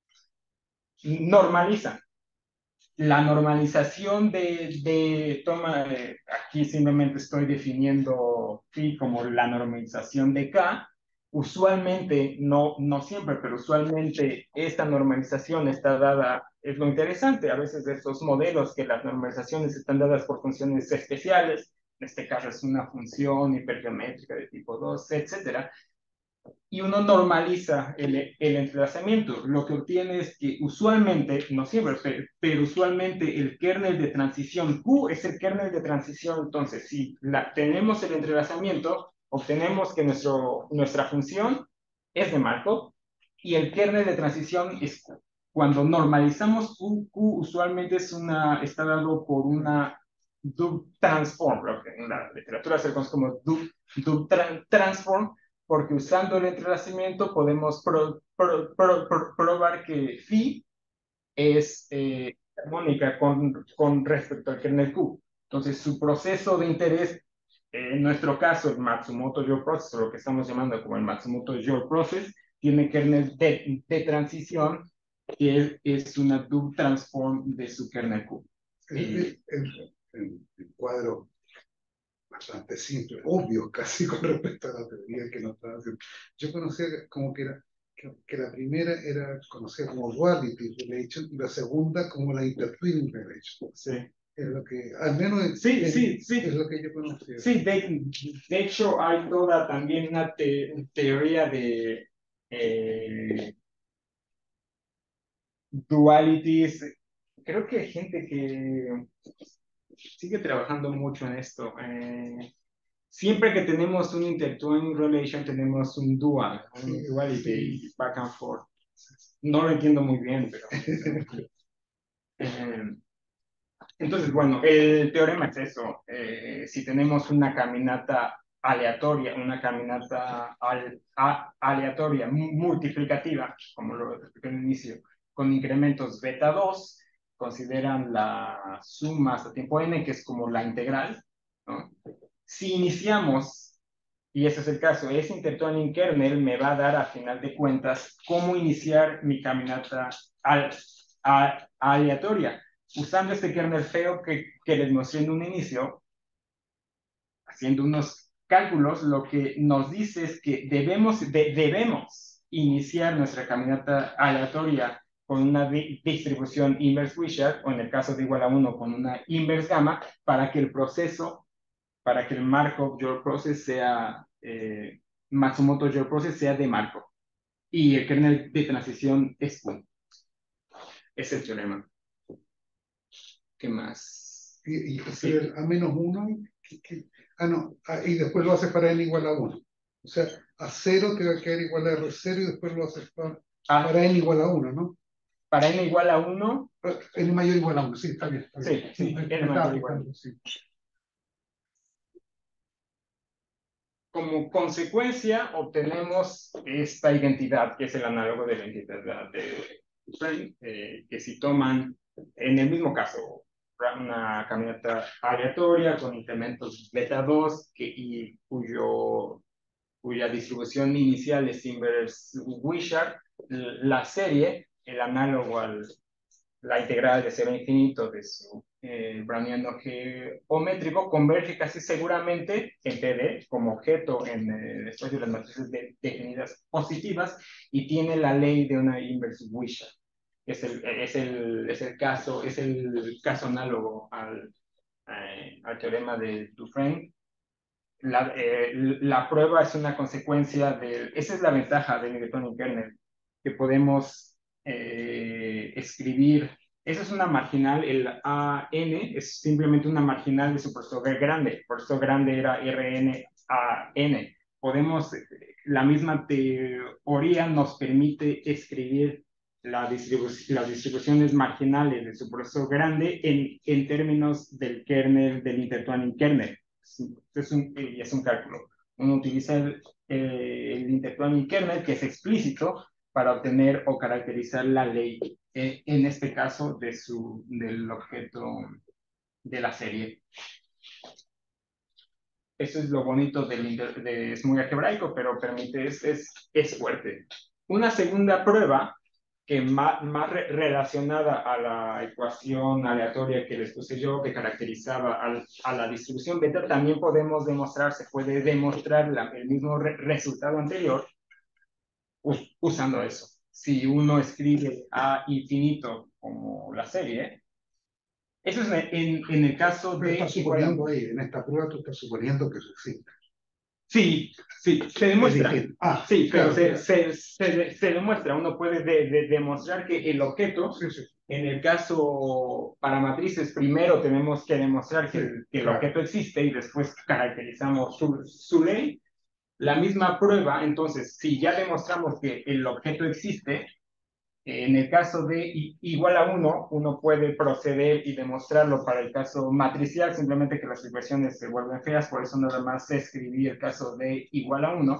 normalizan. La normalización de, de toma, de, aquí simplemente estoy definiendo phi como la normalización de K. Usualmente, no, no siempre, pero usualmente esta normalización está dada, es lo interesante a veces de estos modelos, que las normalizaciones están dadas por funciones especiales. En este caso es una función hipergeométrica de tipo dos, etcétera. Y uno normaliza el, el entrelazamiento. Lo que obtiene es que usualmente, no siempre, pero, pero usualmente el kernel de transición Q es el kernel de transición. Entonces, si la, tenemos el entrelazamiento, obtenemos que nuestro, nuestra función es de Markov y el kernel de transición es Q. Cuando normalizamos Q, Q usualmente es una, está dado por una Doob transform, lo que en la literatura se conoce como Doob, Doob tra transform, porque usando el entrelazamiento podemos pro, pro, pro, pro, probar que phi es eh, armónica con, con respecto al kernel Q. Entonces, su proceso de interés, eh, en nuestro caso, el Matsumoto-York Process, o lo que estamos llamando como el Matsumoto-York Process, tiene kernel de, de transición, que es, es una dub transform de su kernel Q. El, el, el, el cuadro bastante simple, obvio casi con respecto a la teoría que nos estaba haciendo. Yo conocía como que era que, que la primera era conocida como duality relation y la segunda como la intertwining relation. Sí. Es lo que, al menos sí, es, sí, sí. es lo que yo conocía. Sí, de, de hecho hay toda también una te, teoría de eh, dualities. Creo que hay gente que sigue trabajando mucho en esto. Eh, siempre que tenemos un intertwining relation, tenemos un dual, un Sí, duality, sí. back and forth. No lo entiendo muy bien, pero... eh, entonces, bueno, el teorema es eso. Eh, si tenemos una caminata aleatoria, una caminata al, a, aleatoria multiplicativa, como lo expliqué al inicio, con incrementos beta dos, consideran la suma hasta tiempo n, que es como la integral, ¿no? Si iniciamos, y ese es el caso, ese intertwining kernel me va a dar a final de cuentas cómo iniciar mi caminata al, a, aleatoria. Usando este kernel feo que, que les mostré en un inicio, haciendo unos cálculos, lo que nos dice es que debemos, de, debemos iniciar nuestra caminata aleatoria con una di distribución inverse Wishart, o en el caso de igual a uno, con una inverse gamma, para que el proceso, para que el Markov-York Process sea, eh, Matsumoto-York Process sea de Markov. Y el kernel de transición es uno. Es el teorema. ¿Qué más? Y, y hacer el a menos uno, que, que, ah, no, ah, y después lo haces para n igual a uno. O sea, a cero te va a quedar igual a R cero y después lo haces para, ah, para n igual a uno, ¿no? Para n igual a uno. N mayor igual a uno, sí, está bien. Está bien. Sí, sí, n mayor igual a uno. Sí. Como consecuencia, obtenemos esta identidad, que es el análogo de la identidad de Dufresne, eh, que si toman, en el mismo caso, una caminata aleatoria con incrementos beta dos que, y cuyo, cuya distribución inicial es inverse Wishart, la serie, el análogo al la integral de cero a infinito de su eh, browniano geométrico converge casi seguramente en P D como objeto en el espacio de las matrices de, definidas positivas y tiene la ley de una inverse Wishart. Es el, es el, es el, caso, es el caso análogo al, eh, al teorema de Dufresne. La, eh, la prueba es una consecuencia de... Esa es la ventaja del Newtonian kernel, que podemos eh, escribir... Esa es una marginal, el A N es simplemente una marginal de su proceso grande. El proceso grande era R N A N. Podemos, la misma teoría nos permite escribir la distribu las distribuciones marginales de su proceso grande en, en términos del kernel, del intertwining kernel. Es un, es un cálculo. Uno utiliza el, eh, el intertwining kernel, que es explícito, para obtener o caracterizar la ley, eh, en este caso, de su, del objeto de la serie. Eso es lo bonito del inter, de, es muy algebraico, pero permite, es, es, es fuerte. Una segunda prueba, que más, más re relacionada a la ecuación aleatoria que les puse yo, que caracterizaba al, a la distribución beta, también podemos demostrar, se puede demostrar la, el mismo re resultado anterior us, usando eso. Si uno escribe a infinito como la serie, eso es en, en el caso Pero de... estás suponiendo ahí, en esta prueba tú estás suponiendo que eso existe. Sí, sí, se demuestra. Ah, sí, pero claro, se, claro. Se, se, se, demuestra. Uno puede de, de, demostrar que el objeto, sí, sí. en el caso para matrices, primero tenemos que demostrar que, sí, el, que el claro. objeto existe y después caracterizamos su, su ley. La misma prueba, entonces, si ya demostramos que el objeto existe, en el caso de igual a uno, uno puede proceder y demostrarlo para el caso matricial, simplemente que las ecuaciones se vuelven feas, por eso nada más se escribí el caso de igual a uno.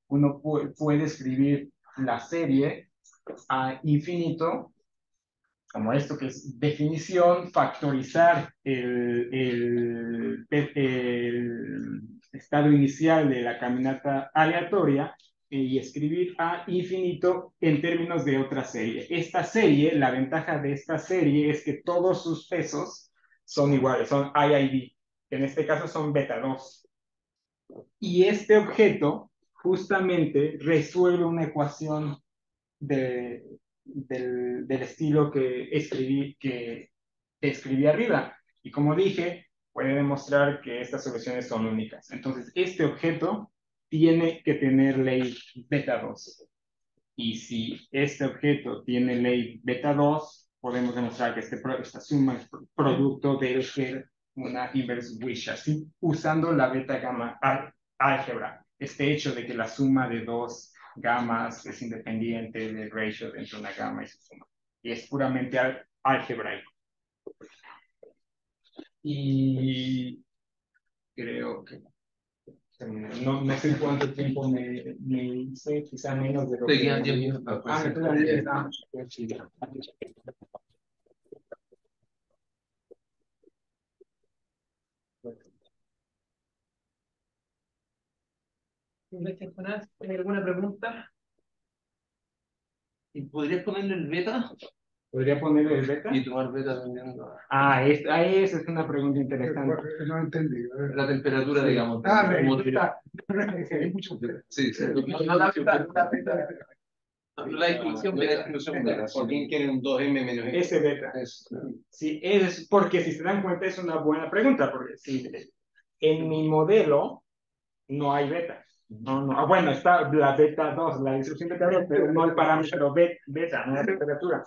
uno pu puede escribir la serie a infinito, como esto que es definición, factorizar el, el, el estado inicial de la caminata aleatoria y escribir a infinito en términos de otra serie. Esta serie, la ventaja de esta serie es que todos sus pesos son iguales, son I I D, que en este caso son beta dos. Y este objeto justamente resuelve una ecuación de, del, del estilo que escribí, que escribí arriba. Y como dije, puede demostrar que estas soluciones son únicas. Entonces, este objeto tiene que tener ley beta dos. Y si este objeto tiene ley beta dos, podemos demostrar que este, esta suma es producto de ser una inverse Wisher, ¿sí? Usando la beta gamma álgebra. Este hecho de que la suma de dos gamas es independiente del ratio entre una gama y su suma. Y es puramente algebraico. Y creo que no, no sé cuánto tiempo me, me hice, quizá menos de lo que... quedan diez minutos. Ah, me quedan diez. Ah, ¿Tienes alguna pregunta? ¿Y podrías ponerle el beta? ¿Podría ponerle el beta? Y tomar beta también. Ah, es, ah, esa es una pregunta interesante. No entendí. La temperatura, Sí. digamos. Ah, me como gusta. Hay mucho. Sí, sí. No, No, la beta, la beta. La distribución La beta. distribución beta. ¿Por quién quiere un dos eme menos eme? Ese beta. Es- Sí, es porque si se dan cuenta es una buena pregunta, porque sí, en mi modelo no hay beta. No, no. Ah, bueno, está la beta dos, la distribución beta dos, pero no el parámetro beta, no la temperatura.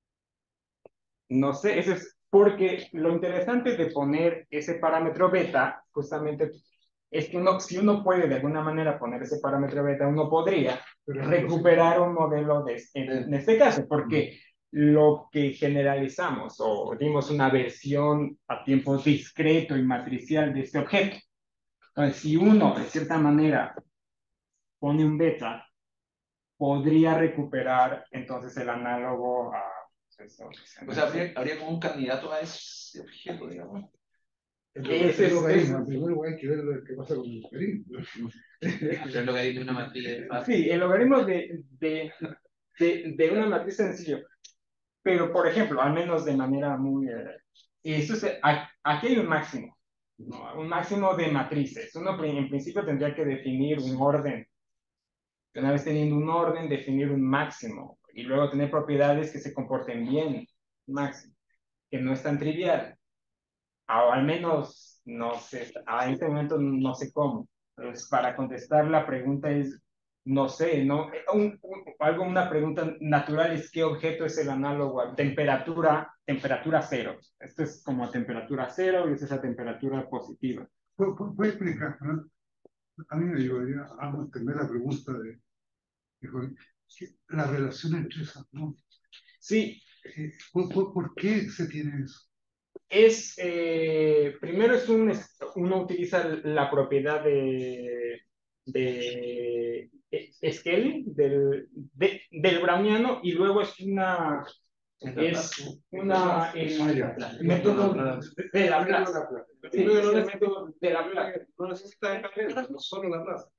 No sé, eso es porque lo interesante de poner ese parámetro beta, justamente, es que uno, si uno puede de alguna manera poner ese parámetro beta, uno podría recuperar un modelo de, en, en este caso, porque lo que generalizamos o dimos una versión a tiempo discreto y matricial de este objeto. Entonces, si uno de cierta manera pone un beta, podría recuperar entonces el análogo a... O sea, habría, habría como un candidato a ese objeto, digamos. Ese es, logaritmo. Primero hay que ver lo que pasa con el logaritmo. El logaritmo de una matriz. Sí, el logaritmo de, de, de, de una matriz sencillo. Pero, por ejemplo, al menos de manera muy... Eh, eso es, aquí hay un máximo, ¿no? Un máximo de matrices. Uno en principio tendría que definir un orden. Una vez teniendo un orden, definir un máximo. Y luego tener propiedades que se comporten bien, máximo. Que no es tan trivial. O al menos, no sé, a este momento no sé cómo. Entonces, para contestar la pregunta es, no sé, ¿no? Un, un, algo, una pregunta natural es qué objeto es el análogo a temperatura, temperatura cero. Esto es como a temperatura cero y esta es a temperatura positiva. ¿Puede explicar? ¿No? A mí me ayudaría a entender la pregunta de, de la relación entre esas, ¿no? Sí. ¿Por, por, ¿Por qué se tiene eso? Es, eh, primero es un, uno utiliza la propiedad de, de scaling del, de, del browniano y luego es una, es una, el método de la plaza. Sí, es el método de la plaza. No necesita de no solo la plaza.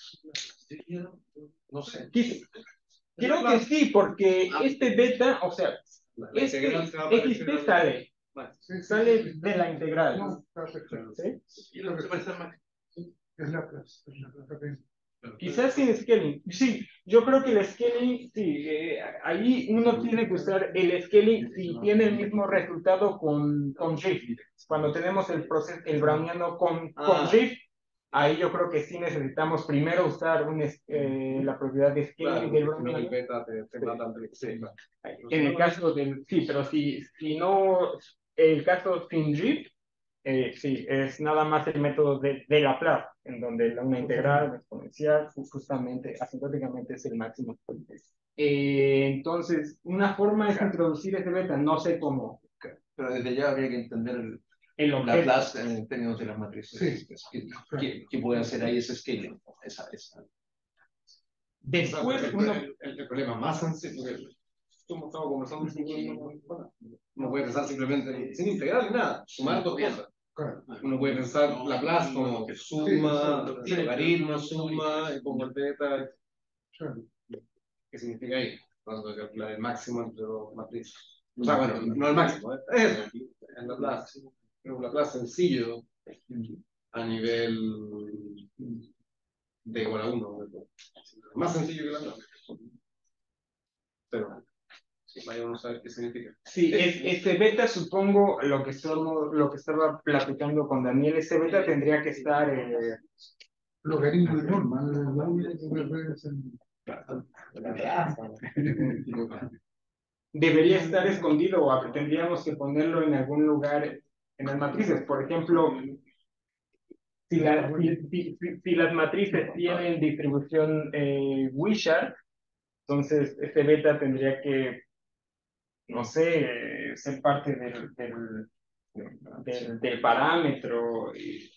No sé. Creo que sí, porque este beta, o sea, este X T sale. Sale de la integral. No, está perfecto. ¿Sí? Y lo que parece más. Es la plaza, es la plaza. Quizás sin scaling. Sí, yo creo que el scaling, sí, eh, ahí uno tiene que usar el scaling si tiene el mismo resultado con, con Rift. Cuando tenemos el proceso, el browniano con, ah. con Rift, ahí yo creo que sí necesitamos primero usar un, eh, la propiedad de scaling, claro, del browniano. El beta te, te sí. Sí. En el caso del, sí, pero si, si no, el caso sin Rift, Eh, sí, es nada más el método de, de Laplace, en donde una integral exponencial justamente, asintóticamente es el máximo. Eh, entonces, una forma es introducir ese beta, no sé cómo. Pero desde ya habría que entender el, el Laplace en términos de las matrices. Sí. ¿Qué, qué, qué puede hacer ahí ese scaling? Esa, esa. Después el, uno... el, el, el problema más sencillo, como estamos conversando, bueno, uno puede pensar simplemente sin integral ni nada, sumar dos cosas. Uno puede pensar Laplace como suma, logaritmo, suma, y pongo el beta. ¿Qué significa ahí? Cuando calcular el máximo entre dos matrices. O sea, bueno, no el máximo, ¿eh? es el Laplace. Es un Laplace sencillo a nivel de igual a uno. Más sencillo que Laplace. Pero vaya uno a saber qué significa. Sí, es, ese beta, supongo, lo que, somos, lo que estaba platicando con Daniel, ese beta tendría que estar... Eh... Logaritmo de norma. Debería estar escondido o tendríamos que ponerlo en algún lugar en las matrices. Por ejemplo, si, la, si, si, si, si las matrices tienen distribución eh, Wishart, entonces este beta tendría que, no sé, ser parte del, del, del, del parámetro. Y,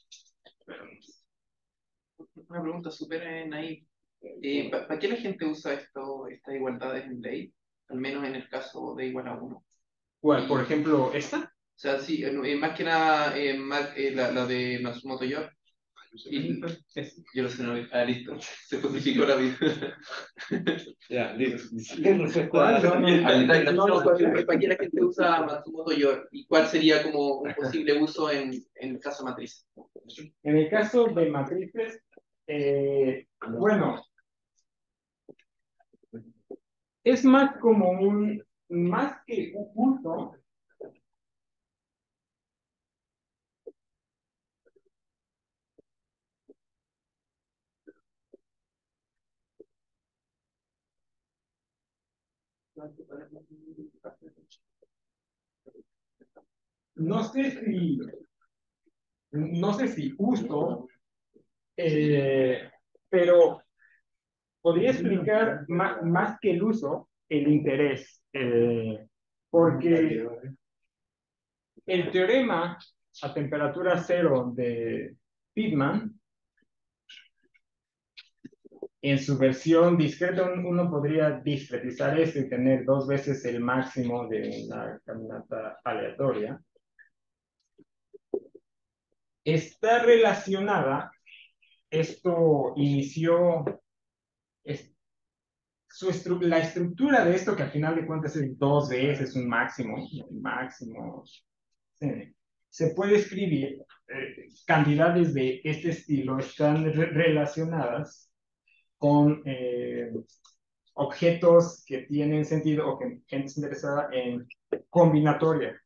Una pregunta súper eh, naive. Eh, ¿Para pa qué la gente usa esto, estas igualdades en ley? Al menos en el caso de igual a uno. ¿Cuál? Por ejemplo, ¿esta? O sea, sí, eh, más que nada eh, más, eh, la, la de Matsumoto York. Y yo lo sé, no, ah, listo. Se simplificó la vida. Ya, listo. ¿Cuál? No, no, no, no, ¿para qué la gente usa Matsumoto York? ¿Y cuál sería como un posible uso en, en el caso de matriz? En el caso de matrices, eh, bueno, es más como un, más que un uso, no sé si, no sé si uso, eh, pero podría explicar más, más que el uso, el interés, eh, porque el teorema a temperatura cero de Pitman, en su versión discreta, uno podría discretizar esto y tener dos veces el máximo de una caminata aleatoria. Está relacionada, esto inició, es, su estru la estructura de esto, que al final de cuentas es dos veces un máximo, un máximo, sí, se puede escribir, eh, cantidades de este estilo están re relacionadas con eh, objetos que tienen sentido o que gente es interesada en combinatoria.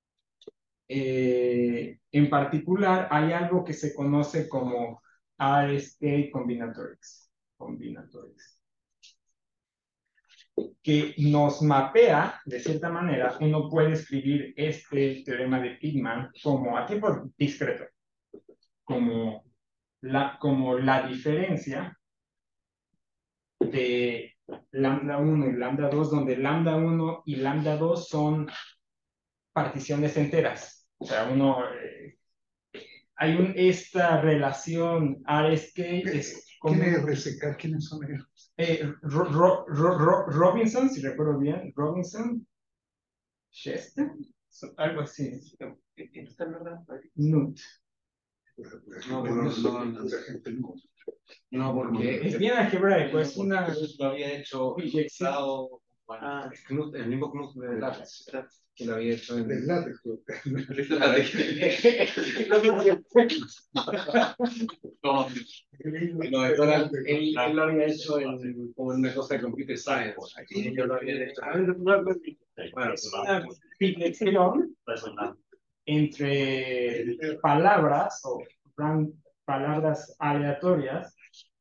Eh, en particular, hay algo que se conoce como R S K combinatorics, combinatorics, que nos mapea, de cierta manera, uno puede escribir este teorema de Pitman como a tiempo discreto, como la, como la diferencia de lambda uno y lambda dos, donde lambda uno y lambda dos son particiones enteras. O sea, uno... Eh, hay un, esta relación R S K... Es como, ¿quién es R S K? ¿Quiénes son ellos? Eh, Ro, Ro, Ro, Ro, Robinson, si recuerdo bien, Robinson, Chester, so, algo así. ¿Está en verdad? Nut. No, no, no, no. No, porque es bien algebraico, es una... lo había hecho indexado, bueno, Knut, el mismo Knut de látex, que lo había hecho en Del látex. No, no, él, él lo había hecho en, como en una cosa de computer science. Aquí yo lo había hecho. Bueno, es una flexión entre palabras o palabras aleatorias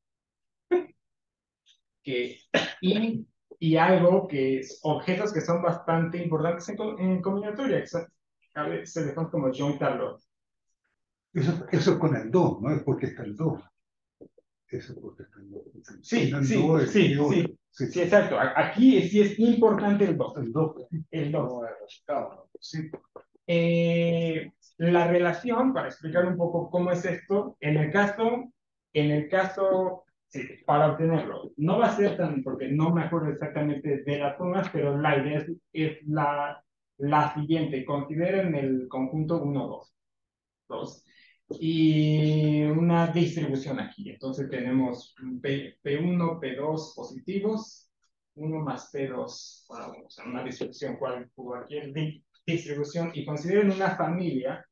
que, y, y algo que es objetos que son bastante importantes en, en combinatoria, que son, a veces se dejan como joint valor. Eso, eso con el dos, ¿no? Es porque está el dos. Eso es porque está el dos. Sí, el sí, dos sí, sí, sí, sí, sí, exacto. Aquí sí es importante el dos. El dos. El dos. Sí. Eh, la relación, para explicar un poco cómo es esto, en el caso, en el caso sí, para obtenerlo. No va a ser tan, porque no me acuerdo exactamente de las formas, pero la idea es, es la, la siguiente. Consideren el conjunto uno, dos, dos. Y una distribución aquí. Entonces tenemos P, P1, P dos positivos, uno más P dos, bueno, o sea, una distribución, cual, cualquier di, distribución, y consideren una familia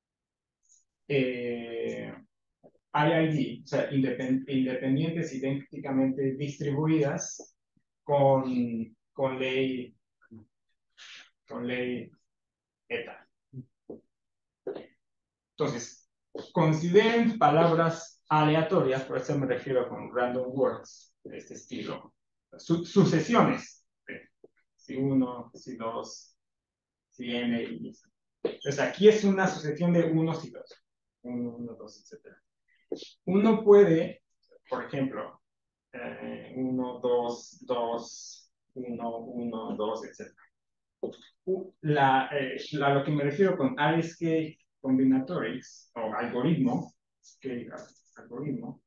eh, I I D, o sea, independ, independientes idénticamente distribuidas con, con ley, con ley eta. Entonces, consideren palabras aleatorias, por eso me refiero con random words de este estilo. Su, sucesiones. Si uno, si dos, si n y... Entonces, aquí es una sucesión de unos y dos. Uno, uno, dos, etcétera. Uno puede, por ejemplo, eh, uno, dos, dos, uno, uno, dos, etcétera. La, eh, la, lo que me refiero con Alice combinatorics o algoritmo, que algoritmo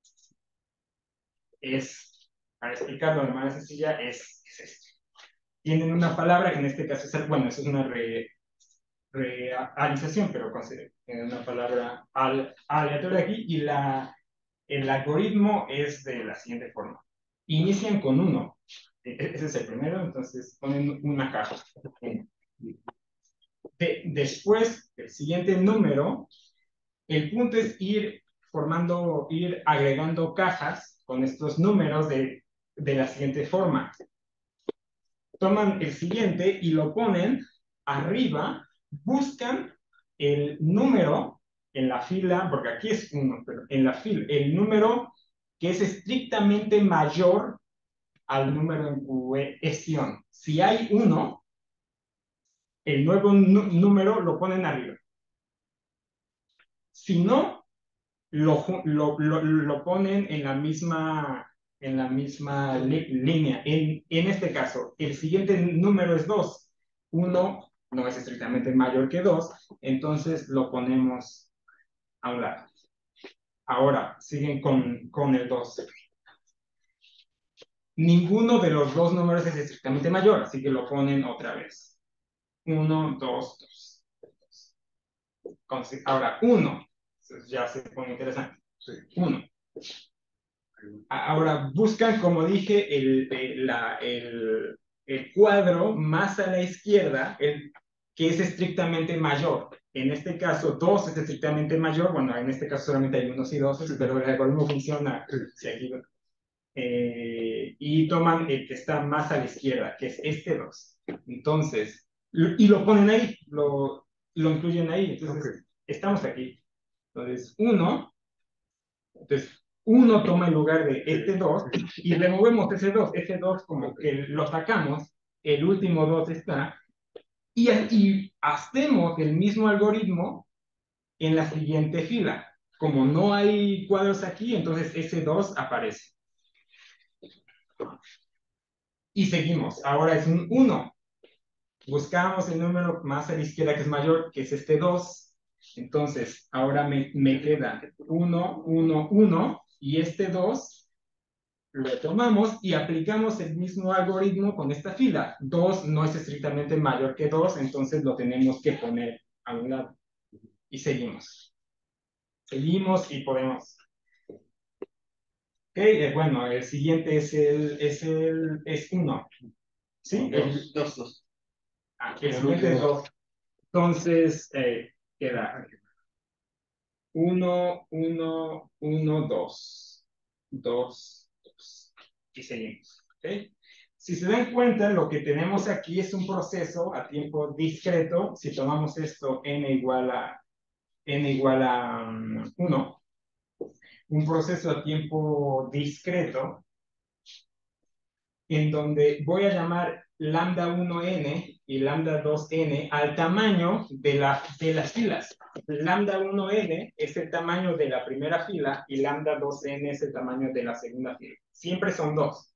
es, para explicarlo de manera sencilla, es, es esto. Tienen una palabra que en este caso es, bueno, eso es una re, realización, pero tienen una palabra al, aleatoria aquí, y la, el algoritmo es de la siguiente forma. Inician con uno, ese es el primero, entonces ponen una caja. De, después, el siguiente número, el punto es ir formando, ir agregando cajas con estos números de, de la siguiente forma. Toman el siguiente y lo ponen arriba, buscan el número en la fila, porque aquí es uno, pero en la fila, el número que es estrictamente mayor al número en cuestión. Si hay uno, el nuevo número lo ponen arriba. Si no, lo, lo, lo, lo ponen en la misma, en la misma línea. En, en este caso, el siguiente número es dos. uno no es estrictamente mayor que dos, entonces lo ponemos a un lado. Ahora, siguen con, con el dos. Ninguno de los dos números es estrictamente mayor, así que lo ponen otra vez. uno, dos, dos. Ahora, uno. Ya se pone interesante. uno. Ahora, buscan, como dije, el, el, la, el, el cuadro más a la izquierda, el, que es estrictamente mayor. En este caso, dos es estrictamente mayor. Bueno, en este caso solamente hay unos y dos, pero el algoritmo funciona. Sí, aquí, eh, y toman el que está más a la izquierda, que es este dos. Entonces, y lo ponen ahí, lo, lo incluyen ahí. Entonces, okay, estamos aquí. Entonces, uno, entonces, uno toma el lugar de este dos y removemos ese dos. Ese dos como que lo sacamos, el último dos está, y, y hacemos el mismo algoritmo en la siguiente fila. Como no hay cuadros aquí, entonces ese dos aparece. Y seguimos. Ahora es un uno. Buscamos el número más a la izquierda que es mayor, que es este dos. Entonces, ahora me, me queda uno, uno, uno, y este dos lo tomamos y aplicamos el mismo algoritmo con esta fila. dos no es estrictamente mayor que dos, entonces lo tenemos que poner a un lado. Y seguimos. Seguimos y podemos. Ok, eh, bueno, el siguiente es el, es el, es uno. ¿Sí? Dos, dos, dos. Ah, el siguiente es dos. Entonces, eh, queda uno, uno, uno, dos. dos, dos. Y seguimos. ¿Ok? Si se dan cuenta, lo que tenemos aquí es un proceso a tiempo discreto. Si tomamos esto, n igual a, n igual a um, uno, un proceso a tiempo discreto, en donde voy a llamar lambda uno n y lambda dos n al tamaño de, la, de las filas. Lambda uno n es el tamaño de la primera fila y lambda dos n es el tamaño de la segunda fila. Siempre son dos.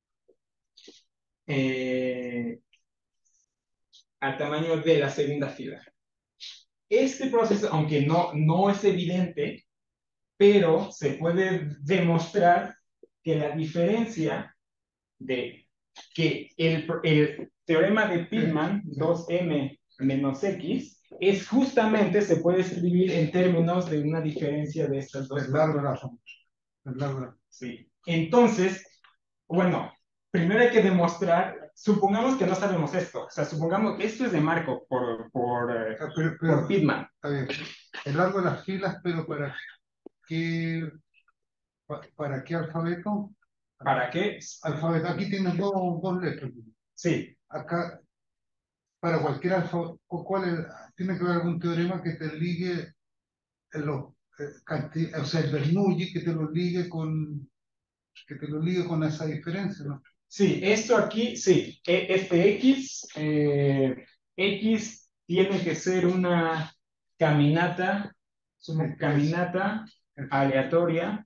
Eh, al tamaño de la segunda fila. Este proceso, aunque no, no es evidente, pero se puede demostrar que la diferencia de que el, el teorema de Pitman, dos m menos x, es justamente, se puede escribir en términos de una diferencia de estas dos. Es largo la es largo. Sí. Entonces, bueno, primero hay que demostrar, supongamos que no sabemos esto, o sea, supongamos que esto es de Markov por, por, eh, Ah, pero, pero, por Pitman. Está bien. El largo de las filas, pero ¿para qué, pa- para qué alfabeto? ¿Para qué? Alfabeto. Aquí tienes dos, dos letras. Sí. Acá, para cualquier alfabeto, ¿cuál es? Tiene que haber algún teorema que te ligue en los, eh, canti- o sea, el Bernoulli, que te lo ligue con, que te lo ligue con esa diferencia, ¿no? Sí, esto aquí, sí, E- este X, eh, X tiene que ser una caminata, es una Sí, caminata aleatoria,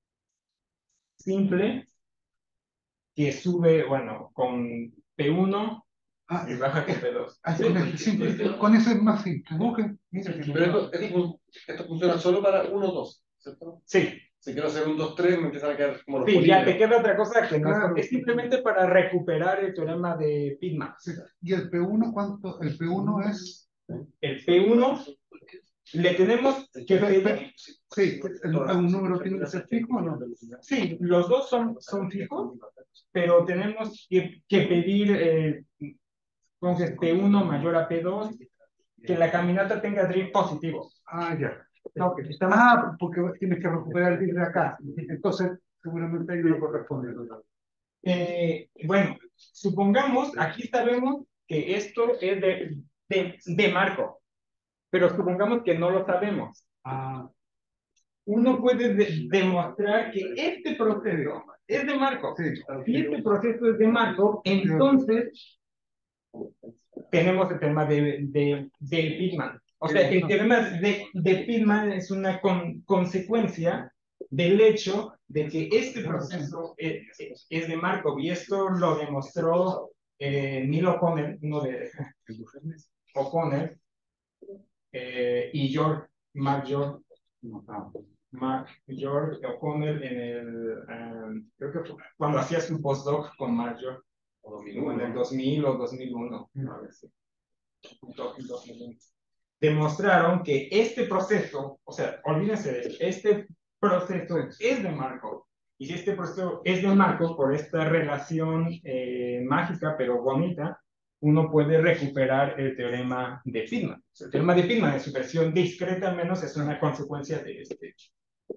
simple, que sube, bueno, con P uno Ah, y baja con P dos. ah, con, este simple, con eso es más simple. Busque, mira que Pero no- esto, esto, esto funciona solo para uno dos, ¿cierto? Sí, Si quiero hacer un dos tres, me empiezan a quedar como los sí, ya te polímeros. queda otra cosa que no es, Claro. es simplemente para recuperar el teorema de Pitman. sí. ¿Y el P uno cuánto? El P uno es. El P uno le tenemos que pedir. Sí, el- un número tiene que ser fijo o no. Sí, los dos son, son fijos, pero tenemos que, que pedir eh, entonces P uno mayor a P dos, que la caminata tenga drift positivo. Ah, ya. No, que está- ah, porque tienes que recuperar el de acá. Entonces, seguramente ahí no lo corresponde. Eh, bueno, supongamos, aquí sabemos que esto es de, de, de Markov, pero supongamos que no lo sabemos. Ah, Uno puede de- demostrar que este proceso es de Markov. sí. Si este proceso es de Markov, entonces tenemos el tema de, de, de Pitman. O sea, el teorema de, de Pitman es una con, consecuencia del hecho de que este proceso es, es de Markov, y esto lo demostró eh, Neil O'Connell, uno de O'Connell, eh, y George, Mark George, Mark George O'Connell en el, um, creo que fue cuando hacía su postdoc con Mark George, o en el dos mil o dos mil uno, a ver si. Demostraron que este proceso, o sea, olvídense de esto, este proceso es de Markov. Y si este proceso es de Markov, por esta relación eh, mágica pero bonita, uno puede recuperar el teorema de Pitman. O sea, el teorema de Pitman en su versión discreta al menos es una consecuencia de este hecho.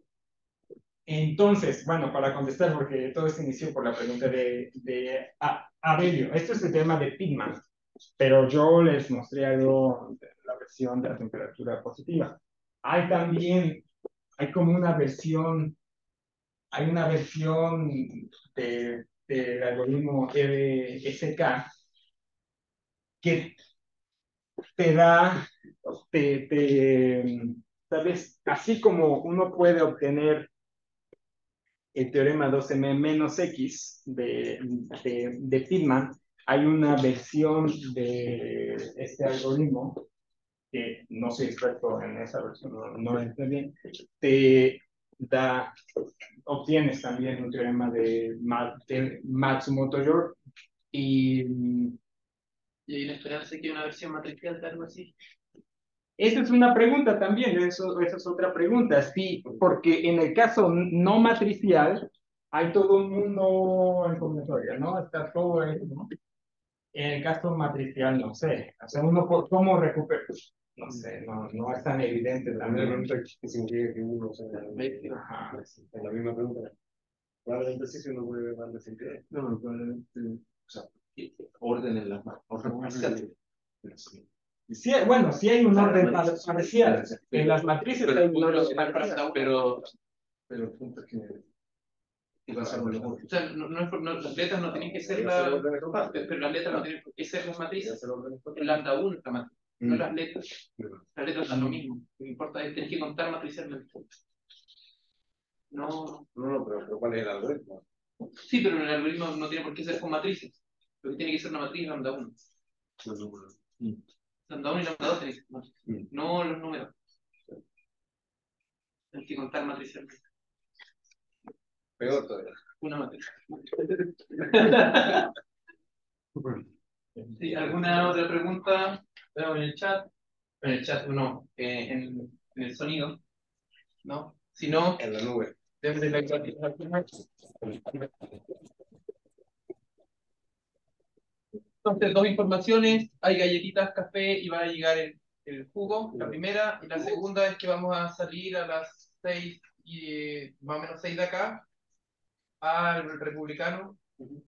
Entonces, bueno, para contestar, porque todo esto inició por la pregunta de, de a, Abelio, esto es el tema de Pitman, pero yo les mostré algo de la versión de la temperatura positiva. Hay también, hay como una versión, hay una versión de, del algoritmo E S K que te da, te, te, ¿sabes? Así como uno puede obtener el teorema dos m menos x de, de, de Pitman, hay una versión de este algoritmo, que no soy experto en esa versión, no, no la entiendo bien, te da, obtienes también un teorema de, de Matsumoto-York y... Y hay una esperanza de que una versión matricial de algo así. Esa es una pregunta también, eso, esa es otra pregunta, sí, porque en el caso no matricial hay todo un mundo en combinatoria, ¿no? Está todo eso, ¿no? En el caso matricial, no sé, o sea, uno, por- ¿cómo recupera? No sé, no, no es tan evidente La primera también. pregunta que significa que uno, o sea, Ajá. en la misma pregunta, probablemente sí, si uno puede darle sentido. No, no, probablemente, o sea, orden en las orden parciales. Sí, bueno, sí hay un orden pa- parcial. En las matrices hay un orden parcial. Pero, Pero el punto es que iba a ser un mejor. o sea, no, no es por- no- las letras no tienen que ser la, pero las letras no tienen por qué ser las matrices. El lambda uno es la matriz, no las letras. Las letras dan lo mismo. Lo que importa es tener que contar matricialmente. No. No, no, pero, pero ¿cuál es el algoritmo? Sí, pero en el algoritmo no tiene por qué ser con matrices. Lo que tiene que ser una matriz lambda uno. Lambda uno y lambda dos tienen que ser matrices. Mm. No los números. Tienes que contar matricialmente. Peor todavía. una materia. Sí, ¿alguna otra pregunta? Veo en el chat. En el chat no, eh, en, en el sonido, ¿no? Si no, En la nube. déjenme la clase. Entonces, dos informaciones, hay galletitas, café y va a llegar el, el jugo, la primera, y la segunda es que vamos a salir a las seis, y, eh, más o menos seis de acá, al Republicano,